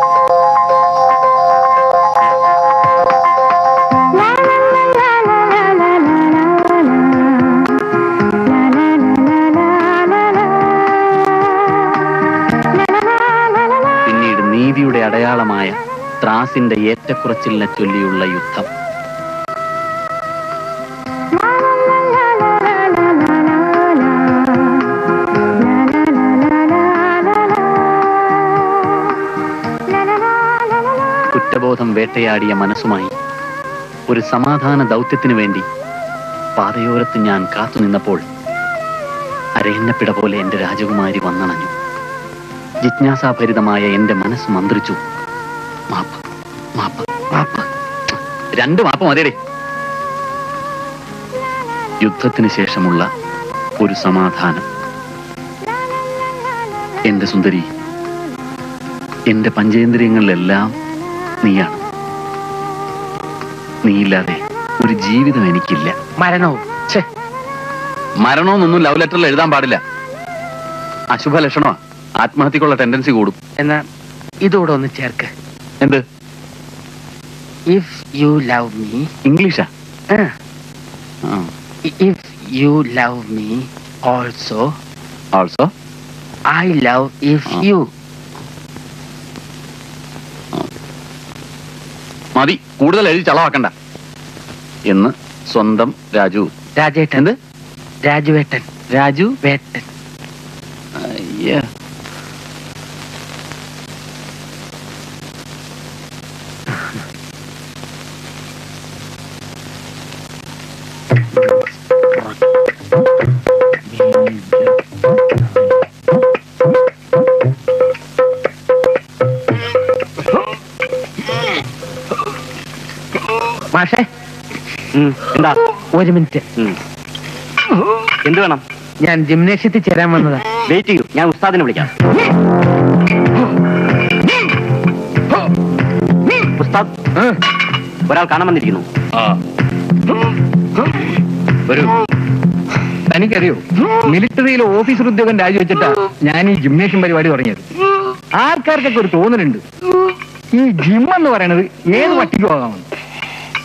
പിന്നീട് നീതിയുടെ അടയാളമായ ത്രാസിന്റെ ഏറ്റക്കുറച്ചിലിനെ ചൊല്ലിയുള്ള യുദ്ധം. കുറ്റബോധം വേട്ടയാടിയ മനസ്സുമായി ഒരു സമാധാന ദൗത്യത്തിനു വേണ്ടി പാതയോരത്ത് ഞാൻ കാത്തുനിന്നപ്പോൾ അരയന്നപ്പിട പോലെ എന്റെ രാജകുമാരി വന്നണഞ്ഞു. ജിജ്ഞാസാഭരിതമായ എന്റെ മനസ്സ് മന്ത്രിച്ചു, മാപ്പ് മാപ്പ് മാപ്പ്. 2 മാപ്പ് മതിയടേ. യുദ്ധത്തിന് ശേഷമുള്ള ഒരു സമാധാനം. എന്റെ സുന്ദരി, എന്റെ പഞ്ചേന്ദ്രിയങ്ങളിലെല്ലാം നീയാണ്. നീയില്ലാതെ ഒരു ജീവിതം എനിക്കില്ല. മരണവും മരണമൊന്നും ലവ് ലെറ്ററിൽ എഴുതാൻ പാടില്ല. അശുഭ ലക്ഷണമാ. ആത്മഹത്യക്കുള്ള ടെൻഡൻസി കൂടും. എന്നാ ഇതോടെ ഒന്ന് ചേർക്ക്. എന്ത്? If you love me. ഇംഗ്ലീഷാ? If you love me also. Also I love if you. മതി, കൂടുതൽ എഴുതി ചളവാക്കണ്ട എന്ന് സ്വന്തം രാജു. രാജേട്ടൻ. എന്ത്? രാജുവേട്ടൻ. രാജു വേട്ടൻ. മാഷേ, എന്താ? ഒരു മിനിറ്റ്. എന്ത് വേണം? ഞാൻ ജിംനേഷ്യത്തിൽ ചേരാൻ വന്നതാ. വെയിറ്റ് ചെയ്യൂ, ഞാൻ ഉസ്താദിനെ വിളിക്കാം. ഉസ്താദ്, ഒരാൾ കാണാൻ വന്നിരിക്കുന്നു. വരൂ. തനിക്കറിയോ, മിലിറ്ററിയിലെ ഓഫീസർ ഉദ്യോഗം രാജിവെച്ചിട്ടാ ഞാൻ ഈ ജിംനേഷ്യം പരിപാടി തുടങ്ങിയത്. ആൾക്കാർക്കൊക്കെ ഒരു തോന്നലുണ്ട് ഈ ജിം എന്ന് പറയണത് ഏത് പട്ടിക്ക് പോകാമെന്ന്.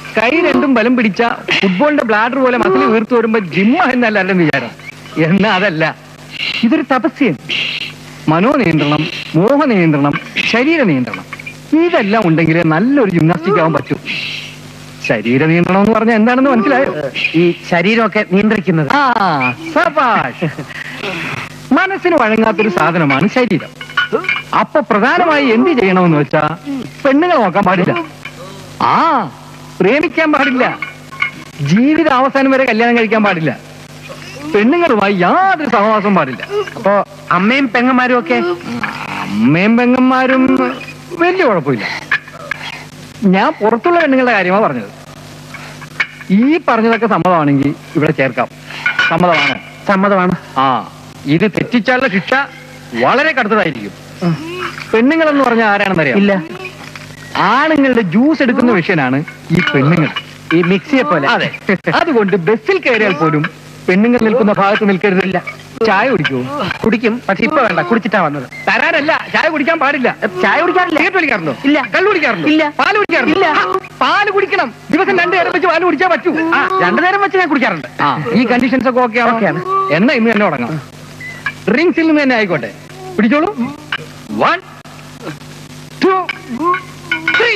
കൈ രണ്ടും ബലം പിടിച്ച ഫുട്ബോളിന്റെ ബ്ലാഡർ പോലെ മസിൽ വീർത്തു വരുമ്പോ ജിമ്മ എന്നല്ല വിചാരം. എന്നാ അതല്ല, ഇതൊരു തപസ്യാണ്. മനോനിയന്ത്രണം, മോഹനിയന്ത്രണം, ശരീര നിയന്ത്രണം, ഇതെല്ലാം ഉണ്ടെങ്കിലേ നല്ലൊരു ജിംനാസ്റ്റിക് ആവാൻ പറ്റൂ. ശരീര നിയന്ത്രണം എന്ന് പറഞ്ഞാൽ എന്താണെന്ന് മനസ്സിലായോ? ഈ ശരീരമൊക്കെ നിയന്ത്രിക്കുന്നത്. സബാഷ്. മനസ്സിന് വഴങ്ങാത്തൊരു സാധനമാണ് ശരീരം. അപ്പൊ പ്രധാനമായി എന്ത് ചെയ്യണമെന്ന് വെച്ചാ, പെണ്ണുങ്ങളെ നോക്കാൻ പാടില്ല, പ്രേമിക്കാൻ പാടില്ല, ജീവിത അവസാനം വരെ കല്യാണം കഴിക്കാൻ പാടില്ല, പെണ്ണുങ്ങളുമായി യാതൊരു സഹവാസം പാടില്ല. അപ്പോ അമ്മയും പെങ്ങന്മാരും ഒക്കെ? അമ്മയും പെങ്ങന്മാരും വലിയ കുഴപ്പമില്ല. ഞാൻ പുറത്തുള്ള പെണ്ണുങ്ങളുടെ കാര്യമാണ് പറഞ്ഞത്. ഈ പറഞ്ഞതൊക്കെ സമ്മതമാണെങ്കിൽ ഇവിടെ ചേർക്കാം. സമ്മതമാണ്? സമ്മതമാണ്. ഇത് തെറ്റിച്ചാലുള്ള ശിക്ഷ വളരെ കടുത്തതായിരിക്കും. പെണ്ണുങ്ങളെന്ന് പറഞ്ഞാൽ ആരാണെന്നറിയാം? ഇല്ല. ആണുങ്ങളുടെ ജ്യൂസ് എടുക്കുന്ന വിഷയനാണ് ഈ പെണ്ണുങ്ങൾ. ഈ മിക്സിയെ പോലെ. അതെ. അതുകൊണ്ട് ബസ്സിൽ കയറിയാൽ പോലും പെണ്ണുങ്ങൾ നിൽക്കുന്ന ഭാഗത്ത് നിൽക്കരുതില്ല. ചായ കുടിക്കുമോ? കുടിക്കും, പക്ഷെ ഇപ്പൊ വേണ്ട, കുടിച്ചിട്ടാ വന്നത്. തരാനല്ല, ചായ കുടിക്കാൻ പാടില്ല. ചായ കുടിക്കാറില്ല. സിഗരറ്റ് വലിക്കാറുണ്ടോ? ഇല്ല. കള്ളു കുടിക്കാറുണ്ടോ? ഇല്ല. പാല് കുടിക്കാറുണ്ടോ? ഇല്ല. പാല് കുടിക്കണം. ദിവസം 2 നേരം വെച്ച് പാല് കുടിച്ചാൽ പറ്റൂ. 2 നേരം വെച്ച് ഞാൻ കുടിക്കാറുണ്ട്. ഈ കണ്ടീഷൻസ് ഒക്കെ ഓക്കെയാണ്. എന്നാ ഇന്ന് തന്നെ തുടങ്ങാം. ഡ്രിങ്ക്സിൽ നിന്ന് തന്നെ ആയിക്കോട്ടെ. പിടിച്ചോളൂ. 1 2 3.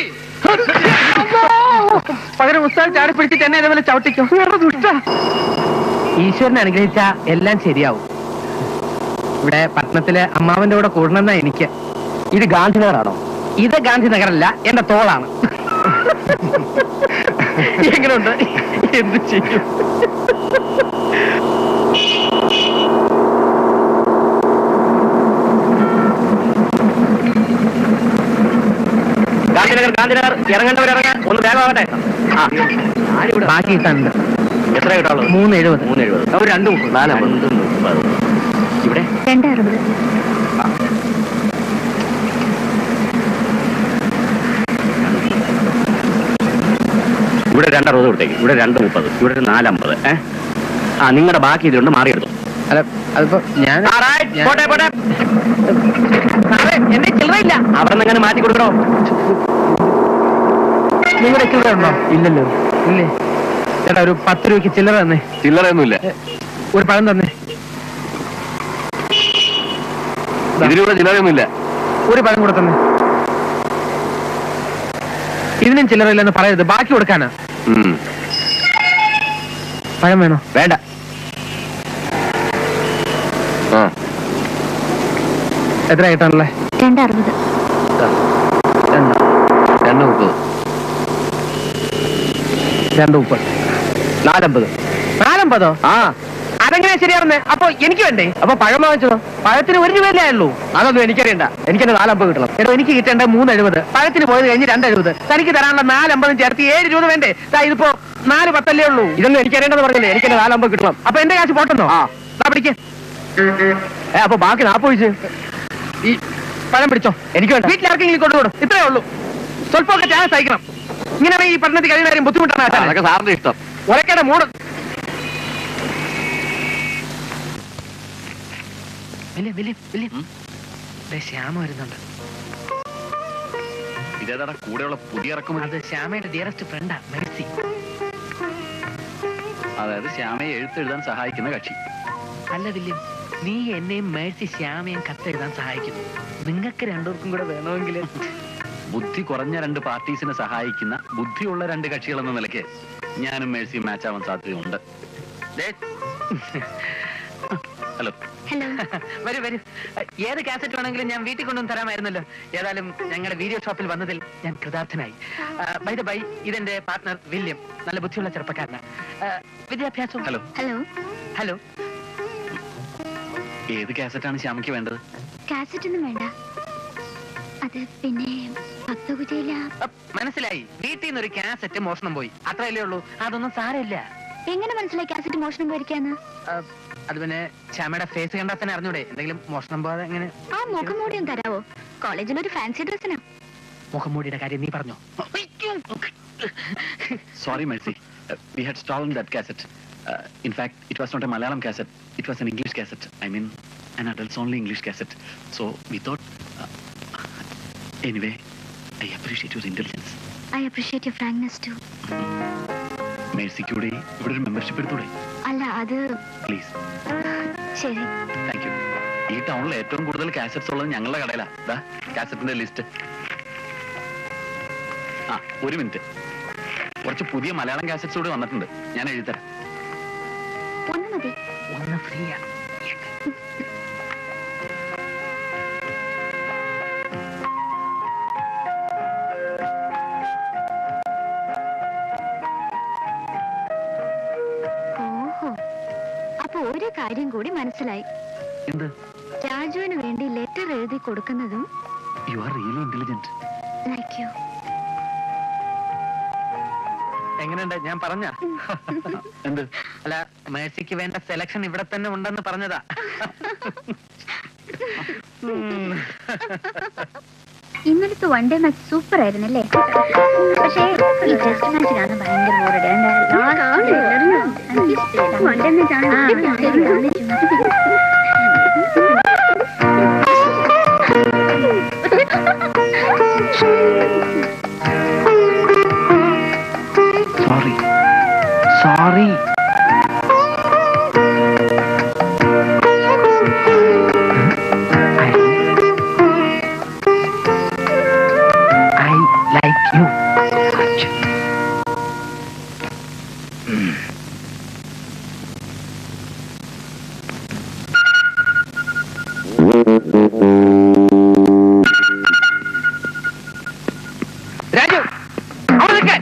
പകരം ഉസ്താദ് ചാടി പിടിച്ചിട്ട് എന്നെ ഇതേപോലെ ചവിട്ടിക്കും. ഈശ്വരനെ അനുഗ്രഹിച്ച എല്ലാം ശരിയാവും. ഇവിടെ പട്ടണത്തിലെ അമ്മാവന്റെ കൂടെ കൂടണമെന്നാ എനിക്ക്. ഇത് ഗാന്ധിനഗറാണോ? ഇത് ഗാന്ധിനഗറല്ല, എന്റെ തോളാണ്. എങ്ങനെയുണ്ട്? എന്ത് ചെയ്യും? ഗാന്ധിനഗർ ഇറങ്ങേണ്ടവരിറങ്ങാൻ ഒന്ന് വേഗമാകട്ടെ. ബാക്കി കിട്ടാനുണ്ട്. എത്ര കിട്ടാളൂ? 3.70. 3.70. അവർ 2.30. 4.50. ഇവിടെ 2.60. ഇവിടെ 2.60 കൊടുത്തേക്ക്. ഇവിടെ 2.30. ഇവിടെ 4.50. നിങ്ങളുടെ ബാക്കി ഇതിലുണ്ട്, മാറിയെടുത്തു. അല്ല, അതിപ്പോ ഞാൻ പോട്ടെ പോട്ടെ. എന്റെ ചില്ലറയില്ല. അവിടെ നിന്ന് എങ്ങനെ മാറ്റി കൊടുക്കണോ? നിങ്ങളുടെ ചില്ലറ ഉണ്ടോ? ഇല്ലല്ലോ. ഇല്ലേ ചേട്ടാ, ഒരു 10 രൂപയ്ക്ക് ചില്ലറ തന്നെ. ചില്ലറയൊന്നുമില്ല. ഒരു പഴം തന്നെ. ഇതിലൂടെ ചില്ലറയൊന്നുമില്ല. ഒരു പഴം കൂടെ തന്നെ. ഇതിനും ചില്ലറയില്ലെന്ന് പറയരുത്, ബാക്കി കൊടുക്കാനാ. പഴം വേണോ? വേണ്ട. എത്ര കിട്ടാണല്ലേ? 2.60. 2.30. 2.30. 4.50. 4.50? അതെങ്ങനെയാ ശരിയാവുന്നേ? അപ്പൊ എനിക്ക് വേണ്ടേ? അപ്പൊ പഴം വാങ്ങിച്ചതോ? പഴത്തിന് 1 രൂപയല്ലേ ഉള്ളൂ. അതൊന്നും എനിക്കറിയണ്ട. എനിക്കെന്നെ 4.50 കിട്ടണം. എടോ, എനിക്ക് കിട്ടേണ്ട 3.70. പഴത്തിന് പോയത് കഴിഞ്ഞ് 2.70. തനിക്ക് തരാനുള്ള 4.50 ചേർത്ത് 7 രൂപ വേണ്ടേ? ഇതിപ്പോ 4.10 ഉള്ളൂ. ഇതൊന്നും എനിക്കറിയേണ്ടത് പറഞ്ഞില്ലേ? എനിക്കെന്നെ 4.50 കിട്ടണം. അപ്പൊ എന്റെ കാശ് പോട്ടെന്നോ? പിടിക്ക്. അപ്പൊ ബാക്കി 40 ഈ പഴം പിടിച്ചോ. എനിക്ക് വേണ്ട. വീട്ടിലാർക്കെങ്കിലും കൊണ്ടുപോടും. ഇത്രയേ ഉള്ളൂ. സ്വല്പമൊക്കെ ത്യാഗം സഹിക്കണം. ഇങ്ങനെ ഈ പഠനത്തിൽ കഴിയുന്ന കാര്യം ബുദ്ധിമുട്ടാണ്. അതൊക്കെ സാറിന്റെ ഇഷ്ടം. ഒരക്കയുടെ മൂട്. ശ്യാമ വരുന്നുണ്ട്. ഇതേതാ കൂടെയുള്ള പുതിയ ഇറക്കുമതി? അത് ശ്യാമയുടെ ഡിയറസ്റ്റ് ഫ്രണ്ടാ, മെഴ്സി. അതായത് ശ്യാമയെ എഴുത്തെഴുതാൻ സഹായിക്കുന്ന കക്ഷി. അല്ല വില്യം, നീ എന്നെയും മേഴ്സി ശ്യാമയും കത്തെഴുതാൻ സഹായിക്കുന്നു. നിങ്ങൾക്ക് 2 പേർക്കും കൂടെ വേണമെങ്കിൽ. ബുദ്ധി കുറഞ്ഞ 2 പാർട്ടീസിനെ സഹായിക്കുന്ന ബുദ്ധിയുള്ള 2 കക്ഷികൾ എന്ന നിലയ്ക്ക് ഞാനും മേഴ്സിയും മാച്ച് ആവാൻ സാധ്യതയുണ്ട്. ഹലോ. ഹലോ. വരൂ വരൂ. ഏത് കാസറ്റ് വേണമെങ്കിലും ഞാൻ വീട്ടിൽ കൊണ്ടുവന്ന് തരാമായിരുന്നല്ലോ. ഏതായാലും ഞങ്ങളുടെ വീഡിയോ ഷോപ്പിൽ വന്നതിൽ ഞാൻ കൃതാർത്ഥനായി. ബൈ ദ ബൈ, ഇതെന്റെ പാർട്ട്ണർ വില്യം. നല്ല ബുദ്ധിയുള്ള ചെറുപ്പക്കാരനാണ്. വിദ്യാഭ്യാസം. ഹലോ. ഹലോ. ഹലോ. ഏത് കാസറ്റാണ് ശ്യാമയ്ക്ക് വേണ്ടത്? കാസറ്റ് ഒന്നും വേണ്ട. അത് പിന്നെ ഭക്തകുചയില. മനസ്സിലായി. വീട്ടിൽ നിന്ന് ഒരു കാസറ്റ് മോഷണം പോയി, അത്രയല്ലേ ഉള്ളൂ. അതൊന്നും സാരമില്ല. എങ്ങനെ മനസ്സിലായി കാസറ്റ് മോഷണം പോയിരിക്കാന്ന്? അത് പിന്നെ ശ്യാമയുടെ ഫേസ് കണ്ടാൽ തന്നെ അറിഞ്ഞൂടെ എന്തെങ്കിലും മോഷണം പോകാതെ എങ്ങനെ? ആ മുഖംമൂടി ഒന്ന് തരാവോ? കോളേജിൽ ഒരു ഫാൻസി ഡ്രസ്സിനാ. മുഖംമൂടിയുടെ കാര്യം നീ പറഞ്ഞോ? Sorry, Mercy. We had stolen that cassette. In fact, it was not a Malayalam cassette. It was an English cassette. I mean, an adults-only English cassette. So we thought. Anyway, I appreciate your intelligence. I appreciate your frankness too. മേഴ്സിക്കൂടെ ഇവിടെ ഒരു membership എടുത്തൂടെ? അല്ല അത് please. ശരി. Thank you. ഈ ടൗണിൽ ഏറ്റവും കൂടുതൽ cassettes ഉള്ളത് ഞങ്ങളുടെ കടയിലാ. കാസറ്റിന്റെ ലിസ്റ്റ്. ആ, ഒരു മിനിറ്റ്. കുറച്ച് പുതിയ മലയാളം കാസറ്റ്സ് കൂടി വന്നിട്ടുണ്ട്, ഞാൻ എഴുതിത്തരാം. ഒന്ന് മതി. ഒന്ന് ഫ്രീയാ. ഓഹോ, അപ്പൊ ഒരു കാര്യം കൂടി മനസ്സിലായി. എന്ത്? രാജുവിന് വേണ്ടി ലെറ്റർ എഴുതി കൊടുക്കുന്നതും you are really intelligent. Like you. എങ്ങനെയുണ്ട് ഞാൻ പറഞ്ഞ? എന്ത്? അല്ല, മേഴ്സിക്ക് വേണ്ട സെലക്ഷൻ ഇവിടെ തന്നെ ഉണ്ടെന്ന് പറഞ്ഞതാ. ഇന്നലത്തെ വൺ ഡേ മാച്ച് സൂപ്പർ ആയിരുന്നല്ലേ? പക്ഷേ ഈ ടെസ്റ്റ് മാച്ച് കാണാൻ ഭയങ്കര സോറി സോറി. രാജു, അവിടെ നിൽക്കാൻ.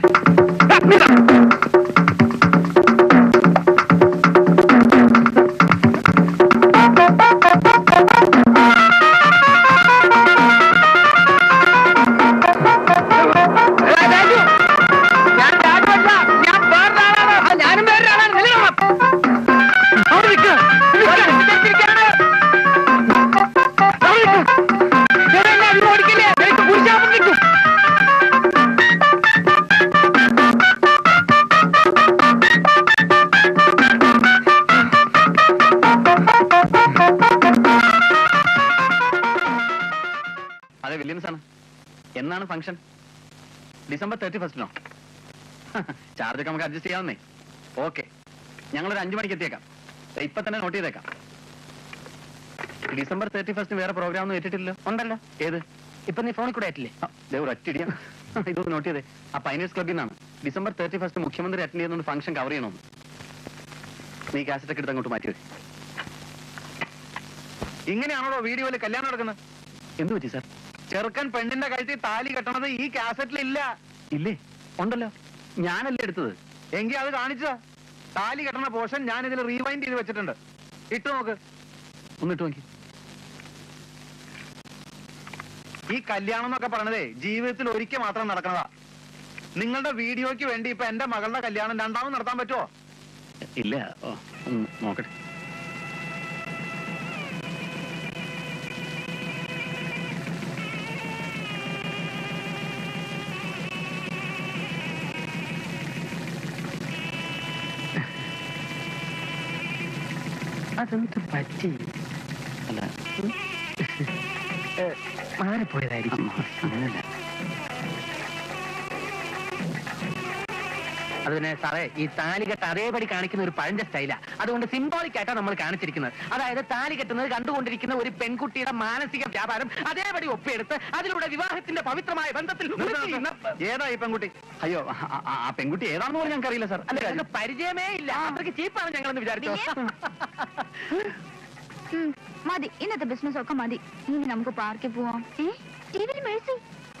അതെ, വില്യംസ് ആണ്. എന്നാണ് ഫംഗ്ഷൻ? ഡിസംബർ 31-നോ? ചാർജൊക്കെ നമുക്ക് അഡ്ജസ്റ്റ് ചെയ്യാവുന്നേ. ഓക്കെ, ഞങ്ങളൊരു 5 മണിക്ക് എത്തിയേക്കാം. ഇപ്പൊ തന്നെ നോട്ട് ചെയ്തേക്കാം. ഡിസംബർ 31 വേറെ പ്രോഗ്രാം ഒന്നും ഏറ്റിട്ടില്ലല്ലോ? ഉണ്ടല്ലോ. ഏത്? ഇപ്പൊ നീ ഫോണിൽ കൂടെ ആയിട്ടില്ലേ? ഒറ്റടിയാ. ഇതൊന്ന് നോട്ട് ചെയ്തേ. ആ പൈനേഴ്സ് ക്ലബിൽ നിന്നാണ് ഡിസംബർ 31 മുഖ്യമന്ത്രി അറ്റൻഡ് ചെയ്യുന്ന ഫംഗ്ഷൻ കവർ ചെയ്യണമെന്ന്. നീ കാസറ്റ് ഒക്കെ എടുത്ത് അങ്ങോട്ട് മാറ്റി വരും. ഇങ്ങനെയാണോ വീഡിയോയില് കല്യാണം നടക്കുന്നത്? എന്ത് പറ്റി സാർ? ചെറുക്കൻ പെണ്ണിന്റെ കഴുത്തിൽ താലി കെട്ടണത് ഈ കാസറ്റിലില്ല. ഇല്ലേ? ഉണ്ടല്ലോ, ഞാനല്ലേ എടുത്തത്. എങ്കിൽ അത് കാണിച്ചതാ. താലി കെട്ടണ പോർഷൻ ഞാൻ ഇതിൽ റീവൈൻഡ് ചെയ്ത് വെച്ചിട്ടുണ്ട്. ഇട്ടു നോക്ക്. ഒന്നിട്ട് നോക്കി. ഈ കല്യാണം എന്നൊക്കെ പറയണതേ ജീവിതത്തിൽ ഒരിക്കൽ മാത്രം നടക്കണതാ. നിങ്ങളുടെ വീഡിയോയ്ക്ക് വേണ്ടി ഇപ്പൊ എന്റെ മകളുടെ കല്യാണം രണ്ടാമത് നടത്താൻ പറ്റുമോ? ഇല്ല. നോക്കട്ടെ. അതെന്ത് പറ്റി? അല്ല, മാറിപ്പോയതായിരിക്കും. അങ്ങനല്ല. അത് പിന്നെ സാറേ, ഈ താലികെട്ട് അതേപടി കാണിക്കുന്ന ഒരു പഴഞ്ച സ്റ്റൈലാ. അതുകൊണ്ട് സിംബോളിക് ആയിട്ടാണ് നമ്മൾ കാണിച്ചിരിക്കുന്നത്. അതായത് താലി കെട്ടുന്നത് കണ്ടുകൊണ്ടിരിക്കുന്ന ഒരു പെൺകുട്ടിയുടെ മാനസിക വ്യാപാരം അതേപടി ഒപ്പിയെടുത്ത് അതിലൂടെ വിവാഹത്തിന്റെ പവിത്രമായ ബന്ധത്തിൽ ഏതാ ഈ പെൺകുട്ടി? അയ്യോ, ആ പെൺകുട്ടി ഏതാണെന്ന് പോലും ഞങ്ങൾക്ക് അറിയില്ല സാർ. അല്ല, ഞങ്ങൾക്ക് പരിചയമേ ഇല്ല. അത്രയ്ക്ക് ചീപ്പാണ് ഞങ്ങളെന്ന് വിചാരിച്ചു. മതി, ഇന്നത്തെ ബിസിനസ് ഒക്കെ മതി. ഇനി നമുക്ക് പാർക്കിൽ പോവാം. ടിവിയിൽ മേഴ്സി.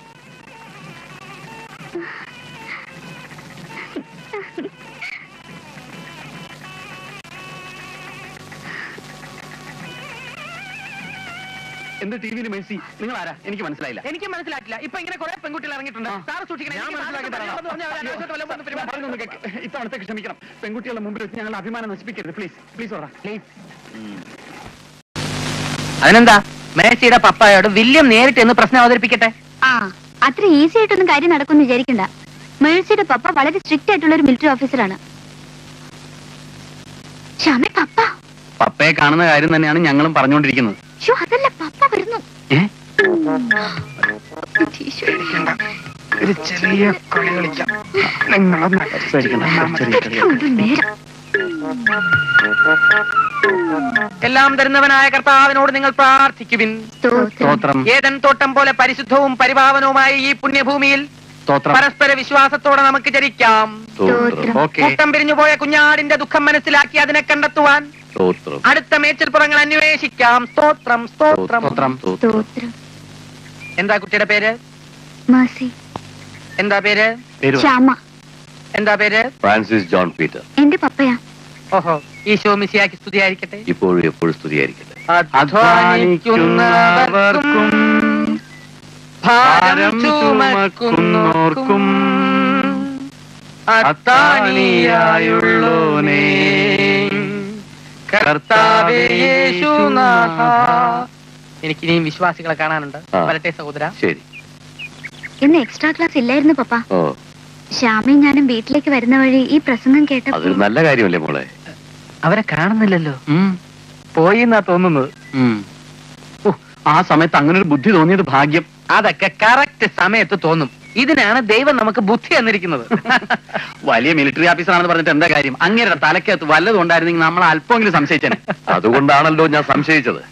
എന്ത് ടിവിയിൽ മേഴ്സി? നിങ്ങൾ ആരാ? എനിക്ക് മനസ്സിലായില്ല. എനിക്ക് മനസ്സിലാക്കില്ല. ഇപ്പൊ ഇങ്ങനെ കുറെ പെൺകുട്ടികൾ ഇറങ്ങിയിട്ടുണ്ട്. സാറ് സൂക്ഷിക്കണം. ഞാൻ മനസ്സിലാക്കി ഇത്തവണത്തേക്ക് ക്ഷമിക്കണം. പെൺകുട്ടികളുടെ മുമ്പിൽ വെച്ച് ഞങ്ങളുടെ അഭിമാനം നശിപ്പിക്കരുത്. പ്ലീസ് പ്ലീസ് ഓടാ പ്ലീസ്. അതിനെന്താ, മേഴ്സിയുടെ പപ്പായോട് വില്യം നേരിട്ട് എന്ന് പ്രശ്നം അവതരിപ്പിക്കട്ടെ. അത്ര ഈസി ആയിട്ടൊന്നും കാര്യം നടക്കുമെന്ന് വിചാരിക്കണ്ട. മേഴ്സിയുടെ പപ്പ വളരെ സ്ട്രിക്റ്റ് ആയിട്ടുള്ള ഒരു മിലിറ്ററി ഓഫീസറാണ്. പപ്പയെ കാണുന്ന കാര്യം തന്നെയാണ് ഞങ്ങളും പറഞ്ഞുകൊണ്ടിരിക്കുന്നത്. അതല്ല, പപ്പ വരുന്നു. ഒരു ചെറിയ കളി കളിക്കാം. എല്ലാം തരുന്നവനായ കർത്താവിനോട് നിങ്ങൾ പ്രാർത്ഥിക്കുവിൻ. ഏതൻ തോട്ടം പോലെ പരിശുദ്ധവും പരിപാവനവുമായ ഈ പുണ്യഭൂമിയിൽ പരസ്പര വിശ്വാസത്തോടെ നമുക്ക് ചരിക്കാം. കൂട്ടം പിരിഞ്ഞുപോയ കുഞ്ഞാടിന്റെ ദുഃഖം മനസ്സിലാക്കി അതിനെ കണ്ടെത്തുവാൻ അടുത്ത മേച്ചിൽപ്പുറങ്ങൾ അന്വേഷിക്കാം. സ്തോത്രം സ്തോത്രം. എന്താ കുട്ടിയുടെ പേര്? എന്താ പേര്? എന്താ പേര്? Francis John Peter. എന്റെ പപ്പയാ. ഓഹോ, ഈശോ മിശിഹായ്ക്ക് സ്തുതിയായിരിക്കട്ടെ. ഇപ്പോഴും എപ്പോഴും സ്തുതിയായിരിക്കട്ടെ. അധ്വാനിക്കുന്നവർക്കും ഭാരം ചുമക്കുന്നവർക്കും അത്താണിയായുള്ളോനേ കർത്താവേ യേശുനാഥ. എനിക്കിനിയും വിശ്വാസികളെ കാണാനുണ്ട്. വരട്ടെ സഹോദര. ശരി. ഇന്ന് എക്സ്ട്രാ ക്ലാസ് ഇല്ലായിരുന്നു പപ്പ. ശ്യാമയും ഞാനും വീട്ടിലേക്ക് വരുന്ന വഴി ഈ പ്രസംഗം കേട്ടപ്പോൾ അതൊരു നല്ല കാര്യമല്ലേ മോളെ? അവരെ കാണുന്നില്ലല്ലോ. പോയി എന്നാ തോന്നുന്നത്. ആ സമയത്ത് അങ്ങനെ ഒരു ബുദ്ധി തോന്നിയത് ഭാഗ്യം. അതൊക്കെ കറക്റ്റ് സമയത്ത് തോന്നും. ഇതിനാണ് ദൈവം നമുക്ക് ബുദ്ധി തന്നിരിക്കുന്നത്. വലിയ മിലിറ്ററി ഓഫീസറാണെന്ന് പറഞ്ഞിട്ട് എന്താ കാര്യം? അങ്ങേരുടെ തലക്കകത്ത് വല്ലതും ഉണ്ടായിരുന്നെങ്കിൽ നമ്മൾ അല്പമെങ്കിലും സംശയിച്ചേനെ. അതുകൊണ്ടാണല്ലോ ഞാൻ സംശയിച്ചത്.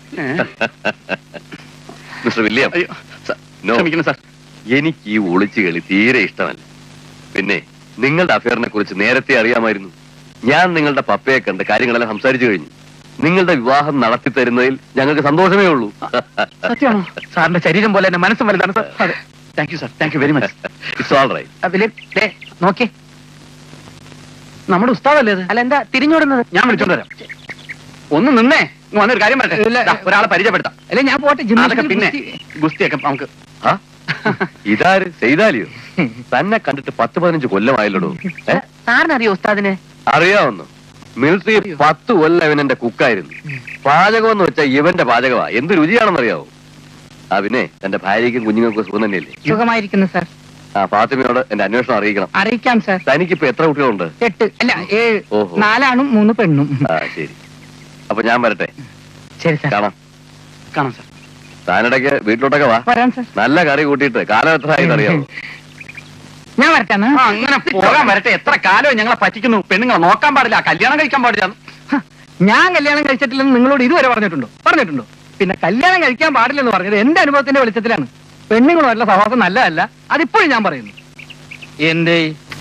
മിസ്റ്റർ വില്യം, ക്ഷമിക്കണം സാർ, എനിക്ക് ഈ ഒളിച്ചു കളി തീരെ ഇഷ്ടമല്ല. പിന്നെ നിങ്ങളുടെ അഫയറിനെ കുറിച്ച് നേരത്തെ അറിയാമായിരുന്നു. ഞാൻ നിങ്ങളുടെ പപ്പയെ കണ്ട് കാര്യങ്ങളെല്ലാം സംസാരിച്ചു കഴിഞ്ഞു. നിങ്ങളുടെ വിവാഹം നടത്തി തരുന്നതിൽ ഞങ്ങൾക്ക് സന്തോഷമേ ഉള്ളൂ. സത്യമാണോ? സാറിന്റെ ശരീരം പോലെ എന്റെ മനസ്സും വലുതാണ് sir. Thank you sir, thank you very much. It's all right. നോക്കി, നമ്മുടെ ഉസ്താദല്ലേ അത്? അല്ല, എന്താ തിരിഞ്ഞോടുന്നത്? ഞാൻ വിളിച്ചോണ്ട് വരാം. ഒന്ന് നിന്നേ, വന്നൊരു കാര്യം പറയട്ടെ. ഒരാളെ പരിചയപ്പെടുത്താം. അല്ലെ ഞാൻ പോട്ടെ. അതൊക്കെ പിന്നെ ഗുസ്തിയൊക്കെ നമുക്ക്. ഇതാര്? ചെയ്താലിയോ? തന്നെ കണ്ടിട്ട് 10-15 കൊല്ലമായല്ലോ. സാറിനറിയോ ഉസ്താദിനെ? അറിയാവുന്നു. മിലിറ്ററി 10 കൊല്ലം ഇവൻ എന്റെ കുക്കായിരുന്നു. പാചകം എന്ന് വെച്ചാൽ ഇവന്റെ പാചകമാ. എന്ത് രുചിയാണെന്നറിയാവോ? പിന്നെ എന്റെ ഭാര്യയ്ക്കും കുഞ്ഞുങ്ങൾക്കും സുഖം തന്നെയല്ലേ? സുഖമായിരിക്കുന്നു സാർ. ഫാത്തിമയോട് എന്റെ അന്വേഷണം അറിയിക്കണം. അറിയിക്കാം സാർ. തനിക്കിപ്പോ എത്ര കുട്ടികളുണ്ട്? 8 അല്ല 7. ഓഹോ, 4 ആണും 3 പെണ്ണും. ശരി. അപ്പൊ ഞാൻ വരട്ടെ. ശരി സാർ. കാണാം. കാണാം സാർ. താനിടയ്ക്ക് വീട്ടിലോട്ടൊക്കെ വാ. വരാം സാർ. നല്ല കറി കൂട്ടിയിട്ട് കാലം എത്ര ആയി അറിയാമോ? ഞാൻ വരട്ടെ. അങ്ങനെ പോകാൻ വരട്ടെ. എത്ര കാലം ഞങ്ങളെ പറ്റിക്കുന്നു. പെണ്ണുങ്ങളെ നോക്കാൻ പാടില്ല, കല്യാണം കഴിക്കാൻ പാടില്ല. ഞാൻ കല്യാണം കഴിച്ചിട്ടില്ലെന്ന് നിങ്ങളോട് ഇതുവരെ പറഞ്ഞിട്ടുണ്ടോ? പിന്നെ കല്യാണം കഴിക്കാൻ പാടില്ലെന്ന് പറഞ്ഞത് എന്റെ അനുഭവത്തിന്റെ വെളിച്ചത്തിലാണ്. പെണ്ണുങ്ങളുമായിട്ടുള്ള സഹവാസം നല്ലതല്ല. അതിപ്പോഴും ഞാൻ പറയുന്നു. എന്റെ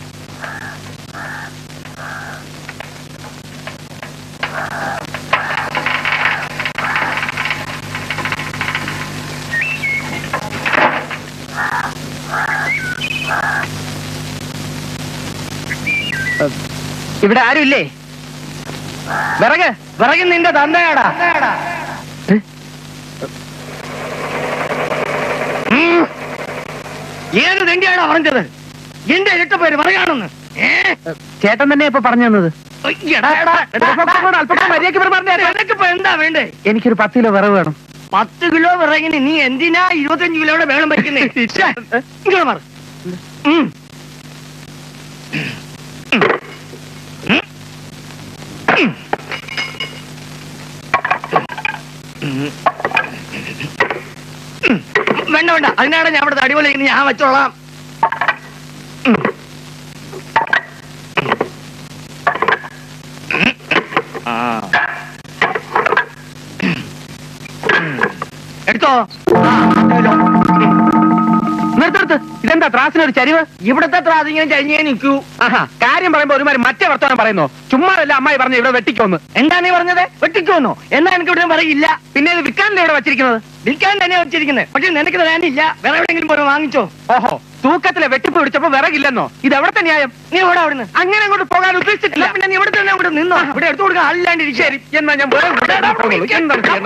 ഇവിടെ ആരുമില്ലേ? വിറക് നിന്റെ തന്തയാടാ. ഏത് തെണ്ടിയാണോ പറഞ്ഞത്? എന്റെ 8 പേര് വിറകാണെന്ന് ചേട്ടൻ തന്നെ ഇപ്പൊ പറഞ്ഞു തന്നത്. എന്താ വേണ്ടേ? എനിക്കൊരു 10 കിലോ വിറക് വേണം. 10 കിലോ വിറകിന് നീ എന്തിനാ 25 കിലോയുടെ വേണം വയ്ക്കുന്നേ? വേണ്ട, അതിനാണ് ഞാൻ ഇവിടെ അടിപൊളി ഞാൻ വെച്ചോളാം. എടുത്തോ. നിർത്ത്. ഇതെന്താ ത്രാസിനൊരു ചരിവ്? ഇവിടത്തെ ത്രാസ് ഇങ്ങനെ ചരിഞ്ഞേ നിൽക്കൂ. കാര്യം പറയുമ്പോ ഒരുമാതിരി മറ്റേ വർത്തമാനം പറയുന്നോ? ചുമ്മാതല്ല അമ്മായി പറഞ്ഞു ഇവിടെ വെട്ടിക്കോന്ന്. എന്താ നീ പറഞ്ഞത്? വെട്ടിക്കോന്നോ? എന്നാ എനിക്ക് ഇവിടെ പറയില്ല. പിന്നെ ഇത് വിൽക്കാനല്ലേ ഇവിടെ വെച്ചിരിക്കുന്നത്? വിൽക്കാൻ തന്നെയാ വെച്ചിരിക്കുന്നത്. പക്ഷെ നിനക്ക് തരാനില്ല. വേറെ എവിടെയെങ്കിലും പോയി വാങ്ങിച്ചോ. ഓഹോ, തൂക്കത്തിലെ വെട്ടിപ്പ് പിടിച്ചപ്പോ വിറകില്ലെന്നോ? ഇത് എവിടത്തെ ന്യായം? നീ ഇവിടെ അവിടുന്ന് അങ്ങനെ അങ്ങോട്ട് പോകാൻ ഉദ്ദേശിച്ചിട്ടില്ല. പിന്നെ നീ ഇവിടെ തന്നെ അവിടെ നിന്നോ. ഇവിടെ എടുത്തു കൊടുക്കാൻ ആളില്ലാണ്ടിരിക്കും. ശരി, എന്നാ ഞാൻ എന്താണ്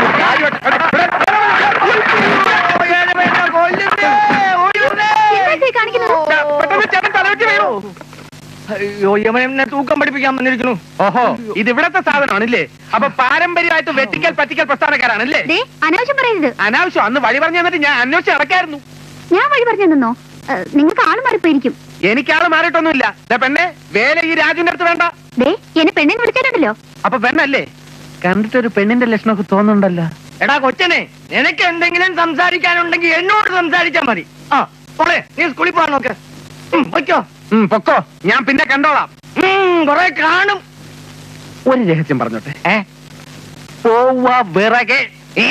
അയ്യോ, യമനെ തൂക്കം പഠിപ്പിക്കാൻ വന്നിരിക്കുന്നു. ഓഹോ, ഇത് ഇവിടത്തെ സാധനമാണല്ലേ? അപ്പൊ പാരമ്പര്യമായിട്ട് വെട്ടിക്കൽ പറ്റിക്കൽ പ്രസ്ഥാനക്കാരാണല്ലേ? അനാവശ്യം പറയരുത്. അനാവശ്യം? അന്ന് വഴി പറഞ്ഞു തന്നിട്ട് ഞാൻ അന്വേഷിച്ച് ഇറക്കായിരുന്നു. ഞാൻ വഴി പറഞ്ഞു തന്നോ? നിങ്ങൾക്ക് ആള് മാറിപ്പോയിരിക്കും. എനിക്കാള് മാറിയിട്ടൊന്നുമില്ല. പെണ്ണെ, വേല ഈ രാജുവിന്റെ അടുത്ത് വേണ്ട. എന്നെ പെണ്ണിനെ വിളിച്ചിട്ടുണ്ടല്ലോ. അപ്പൊ പെണ്ണല്ലേ? കണ്ടിട്ടൊരു പെണ്ണിന്റെ ലക്ഷണമൊക്കെ തോന്നുന്നുണ്ടല്ലോ. എടാ കൊച്ചനെ, നിനക്ക് എന്തെങ്കിലും സംസാരിക്കാനുണ്ടെങ്കിൽ എന്നോട് സംസാരിച്ചാൽ മതി. മോളെ, നീ സ്കൂളിൽ പോകാൻ നോക്ക്. വയ്ക്കോ. പൊക്കോ, ഞാൻ പിന്നെ കണ്ടോളാം. കുറെ കാണും. ഒരു രഹസ്യം പറഞ്ഞോട്ടെ. പോവ വിറകെ.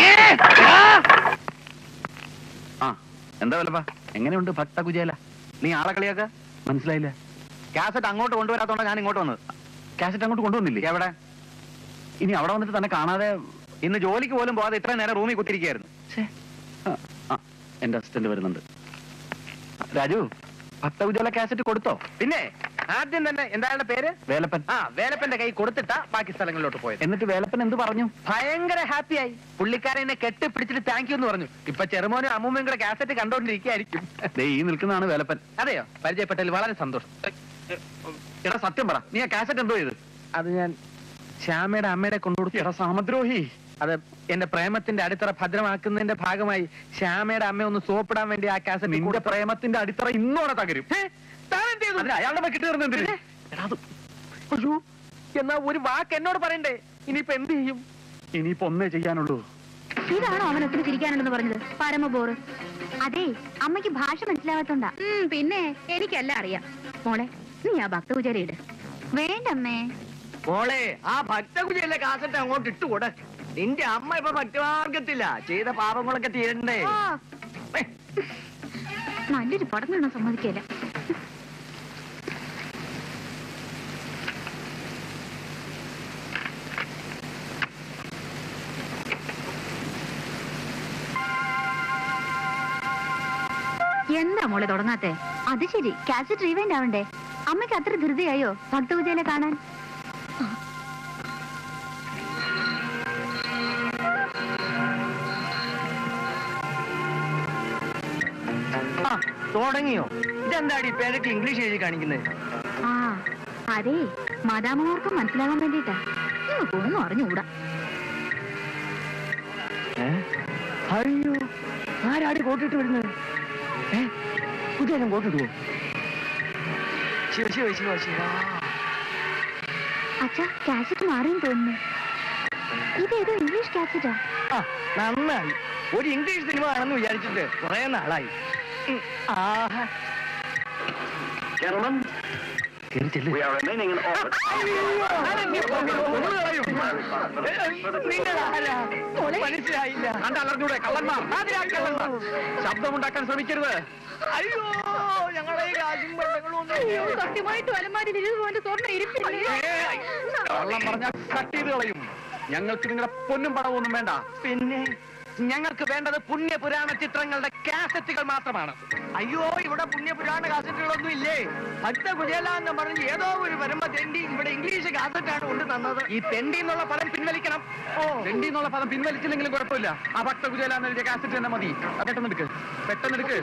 ആ എന്താ വല്ലപ്പാ, എങ്ങനെയുണ്ട് ഭക്തകുചേല? നീ ആളെ കളിയാക്ക? മനസ്സിലായില്ല. കാസറ്റ് അങ്ങോട്ട് കൊണ്ടുവരാത്തോണ്ടാ ഞാൻ ഇങ്ങോട്ട് വന്നത്. കാസറ്റ് അങ്ങോട്ട് കൊണ്ടുവന്നില്ലേ? എവിടെ? ഇനി അവിടെ വന്നിട്ട് തന്നെ കാണാതെ ഇന്ന് ജോലിക്ക് പോലും പോകാതെ ഇത്രയും നേരം റൂമിൽ കുത്തിരിക്കുകയായിരുന്നു. എന്റെ അസിസ്റ്റന്റ് വരുന്നുണ്ട്. രാജു, ഭക്തകുചേല കാസറ്റ് കൊടുത്തോ? പിന്നെ ആദ്യം തന്നെ എന്തായാലും പേര് വേലപ്പൻ. വേലപ്പന്റെ കൈ കൊടുത്തിട്ടാ ബാക്കി സ്ഥലങ്ങളിലോട്ട് പോയത്. എന്നിട്ട് വേലപ്പൻ എന്ത് പറഞ്ഞു? ഭയങ്കര ഹാപ്പിയായി. പുള്ളിക്കാരൻ എന്നെ കെട്ടിപ്പിടിച്ചിട്ട് താങ്ക് യു എന്ന് പറഞ്ഞു. ഇപ്പൊ ചെറുമോനും അമ്മൂമ്മയും കൂടെ കാസറ്റ് കണ്ടോണ്ടിരിക്കുകയായിരിക്കും. ഈ നിൽക്കുന്നതാണ് വേലപ്പൻ. അതെയോ? പരിചയപ്പെട്ടതിൽ വളരെ സന്തോഷം. എടാ സത്യം പറ, നീ ആ കാസറ്റ് എന്തോ ചെയ്ത്? അത് ഞാൻ ശ്യാമയുടെ അമ്മയുടെ കൊണ്ടുകൊടുത്തു. എടാ സാമദ്രോഹി, അത് എന്റെ പ്രേമത്തിന്റെ അടിത്തറ ഭദ്രമാക്കുന്നതിന്റെ ഭാഗമായി ശ്യാമയുടെ അമ്മ ഒന്ന് സോപ്പിടാൻ വേണ്ടി ആ കാസറ്റ്. നിന്റെ പ്രേമത്തിന്റെ അടിത്തറ ഇന്നോടെ തകരും. അയാളുടെ കിട്ടി തീർന്നെന്തിന്? അയ്യോ, എന്നാ ഒരു വാക്ക് എന്നോട് പറയണ്ടേ? ഇനിയിപ്പോ എന്ത് ചെയ്യും? ഇനിയിപ്പോ ഒന്നേ ചെയ്യാനുള്ളൂ. ഇതാണോ അവനൊത്തിരി ചിരിക്കാനുണ്ടെന്ന് പറഞ്ഞത്? പരമബോറ്. അതെ, അമ്മയ്ക്ക് ഭാഷ മനസ്സിലാവാത്തോണ്ടാ. പിന്നെ എനിക്കെല്ലാം അറിയാം. മോളെ, നീ ആ ഭക്തപൂജാരി ഇട്. വേണ്ടമ്മേ. മോളെ, ആ ഭക്തകുചേല കാസറ്റ് അങ്ങോട്ട് ഇട്ടുകൂടെ. നിന്റെ അമ്മ ഇപ്പൊ ഭക്തിമാർഗത്തില്ല. ചെയ്ത പാപങ്ങളൊക്കെ തീരണ്ടേ? നല്ലൊരു പടം കാണാൻ സമ്മതിക്കില്ല. എന്താ മോളെ തുടങ്ങാത്തെ? അത് ശരി, കാസറ്റ് റീവൈൻഡ് ആവണ്ടേ? അമ്മയ്ക്ക് അത്ര ധൃതിയായോ ഭക്തപൂജയിലെ കാണാൻ? തുടങ്ങിയോ? ഇതെന്താടി പേരൊക്കെ ഇംഗ്ലീഷ് എഴുതി കാണിക്കുന്നത്? ആ അതെ, മാതാമമാർക്കും മനസ്സിലാകാൻ വേണ്ടിട്ടാ. ഒന്നും അറിഞ്ഞുകൂടാ. അയ്യോ, ആരാടി കോട്ടിട്ട് വരുന്നത്? കുതിരം കോട്ടിടുവോ? ശിവ ശിവ ശിവ ശിവ. അച്ഛാ, കാസറ്റ് മാറിയെന്ന് തോന്നുന്നു. ഇതേതോ ഇംഗ്ലീഷ് കാസറ്റാ. നന്നായി. ഒരു ഇംഗ്ലീഷ് സിനിമ ആണെന്ന് വിചാരിച്ചിട്ട് കുറെ നാളായി. മനസ്സിലായില്ല. കണ്ടലർന്നൂടെ കള്ളന്മാർ? ശബ്ദമുണ്ടാക്കാൻ ശ്രമിക്കരുത്. അയ്യോ, ഞങ്ങളെ സത്യമായിട്ടും അലമാരിൽ സ്വർണ്ണ ഇരിപ്പില്ലേ? കള്ളം പറഞ്ഞാൽ കട്ട് ചെയ്ത് കളയും. ഞങ്ങൾക്ക് നിങ്ങളുടെ പൊന്നും പടവൊന്നും വേണ്ട. പിന്നെ ഞങ്ങൾക്ക് വേണ്ടത് പുണ്യപുരാണ ചിത്രങ്ങളുടെ കാസറ്റുകൾ മാത്രമാണ്. അയ്യോ, ഇവിടെ പുണ്യപുരാണ കാസറ്റുകളൊന്നും ഇല്ലേ? ഭക്തകുചേല എന്ന് പറഞ്ഞ് ഏതോ ഒരു വരുമ്പ തെണ്ടി ഇവിടെ ഇംഗ്ലീഷ് കാസറ്റാണ് കൊണ്ട് തന്നത്. ഈ തെണ്ടി എന്നുള്ള പദം പിൻവലിക്കണം. തെണ്ടി എന്നുള്ള പദം പിൻവലിച്ചില്ലെങ്കിലും കുഴപ്പമില്ല. ആ ഭക്തകുചേല എന്നെഴുതിയ കാസറ്റ് തന്നെ മതി. പെട്ടെന്നെടുക്ക്, പെട്ടെന്നെടുക്ക്.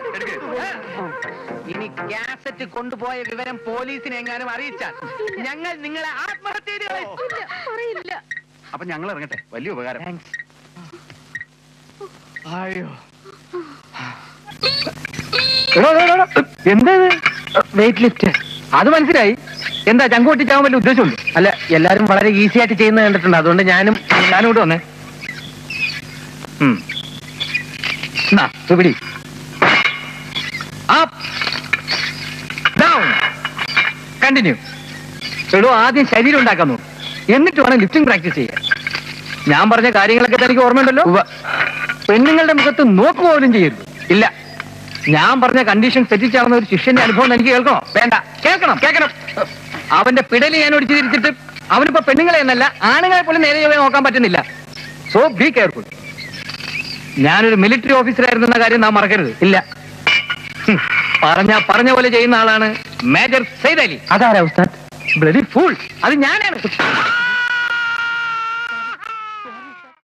ഇനി കാസറ്റ് കൊണ്ടുപോയ വിവരം പോലീസിനെ എങ്ങാനും അറിയിച്ചാൽ ഞങ്ങൾ നിങ്ങളെ ആത്മഹത്യ ചെയ്ത് പറയില്ല. അപ്പൊ ഞങ്ങൾ ഇറങ്ങട്ടെ. വലിയ ഉപകാരം. അയ്യോ, എന്താ വെയിറ്റ് ലിഫ്റ്റ്? അത് മനസ്സിലായി. എന്താ ചങ്കൂട്ടിച്ചാവാൻ വല്ല ഉദ്ദേശമുണ്ട്? അല്ല, എല്ലാരും വളരെ ഈസി ആയിട്ട് ചെയ്യുന്നത് കണ്ടിട്ടുണ്ട്. അതുകൊണ്ട് ഞാനും കൂടെ വന്നേ. പിടി. കണ്ടിന്യൂ. എടോ, ആദ്യം ശരീരം ഉണ്ടാക്കാൻ നോക്കും, എന്നിട്ട് വേണം ലിഫ്റ്റിംഗ് പ്രാക്ടീസ് ചെയ്യാൻ. ഞാൻ പറഞ്ഞ കാര്യങ്ങളൊക്കെ തനിക്ക് ഓർമ്മയുണ്ടല്ലോ? പെണ്ണുങ്ങളുടെ മുഖത്ത് നോക്ക് പോലും ചെയ്യരുത്. ഇല്ല, ഞാൻ പറഞ്ഞ കണ്ടീഷൻ തെറ്റിച്ചാവുന്ന ഒരു ശിഷ്യന്റെ അനുഭവം എനിക്ക് കേൾക്കണോ? വേണ്ട, കേൾക്കണം. അവന്റെ പിടല് ഞാൻ ഒടിച്ചു തിരിച്ചിട്ട് അവനിപ്പോ പെണ്ണുങ്ങളെ എന്നല്ല ആണുങ്ങളെ പോലും നേരെ നോക്കാൻ പറ്റുന്നില്ല. So be careful. ഞാനൊരു മിലിറ്ററി ഓഫീസറായിരുന്ന കാര്യം നാം മറക്കരുത്. ഇല്ല, പറഞ്ഞ പോലെ ചെയ്യുന്ന ആളാണ് മേജർ സൈദ് അലി. അതാരാ ഉസ്താദ്? Bloody fool. അത് ഞാനാണ്.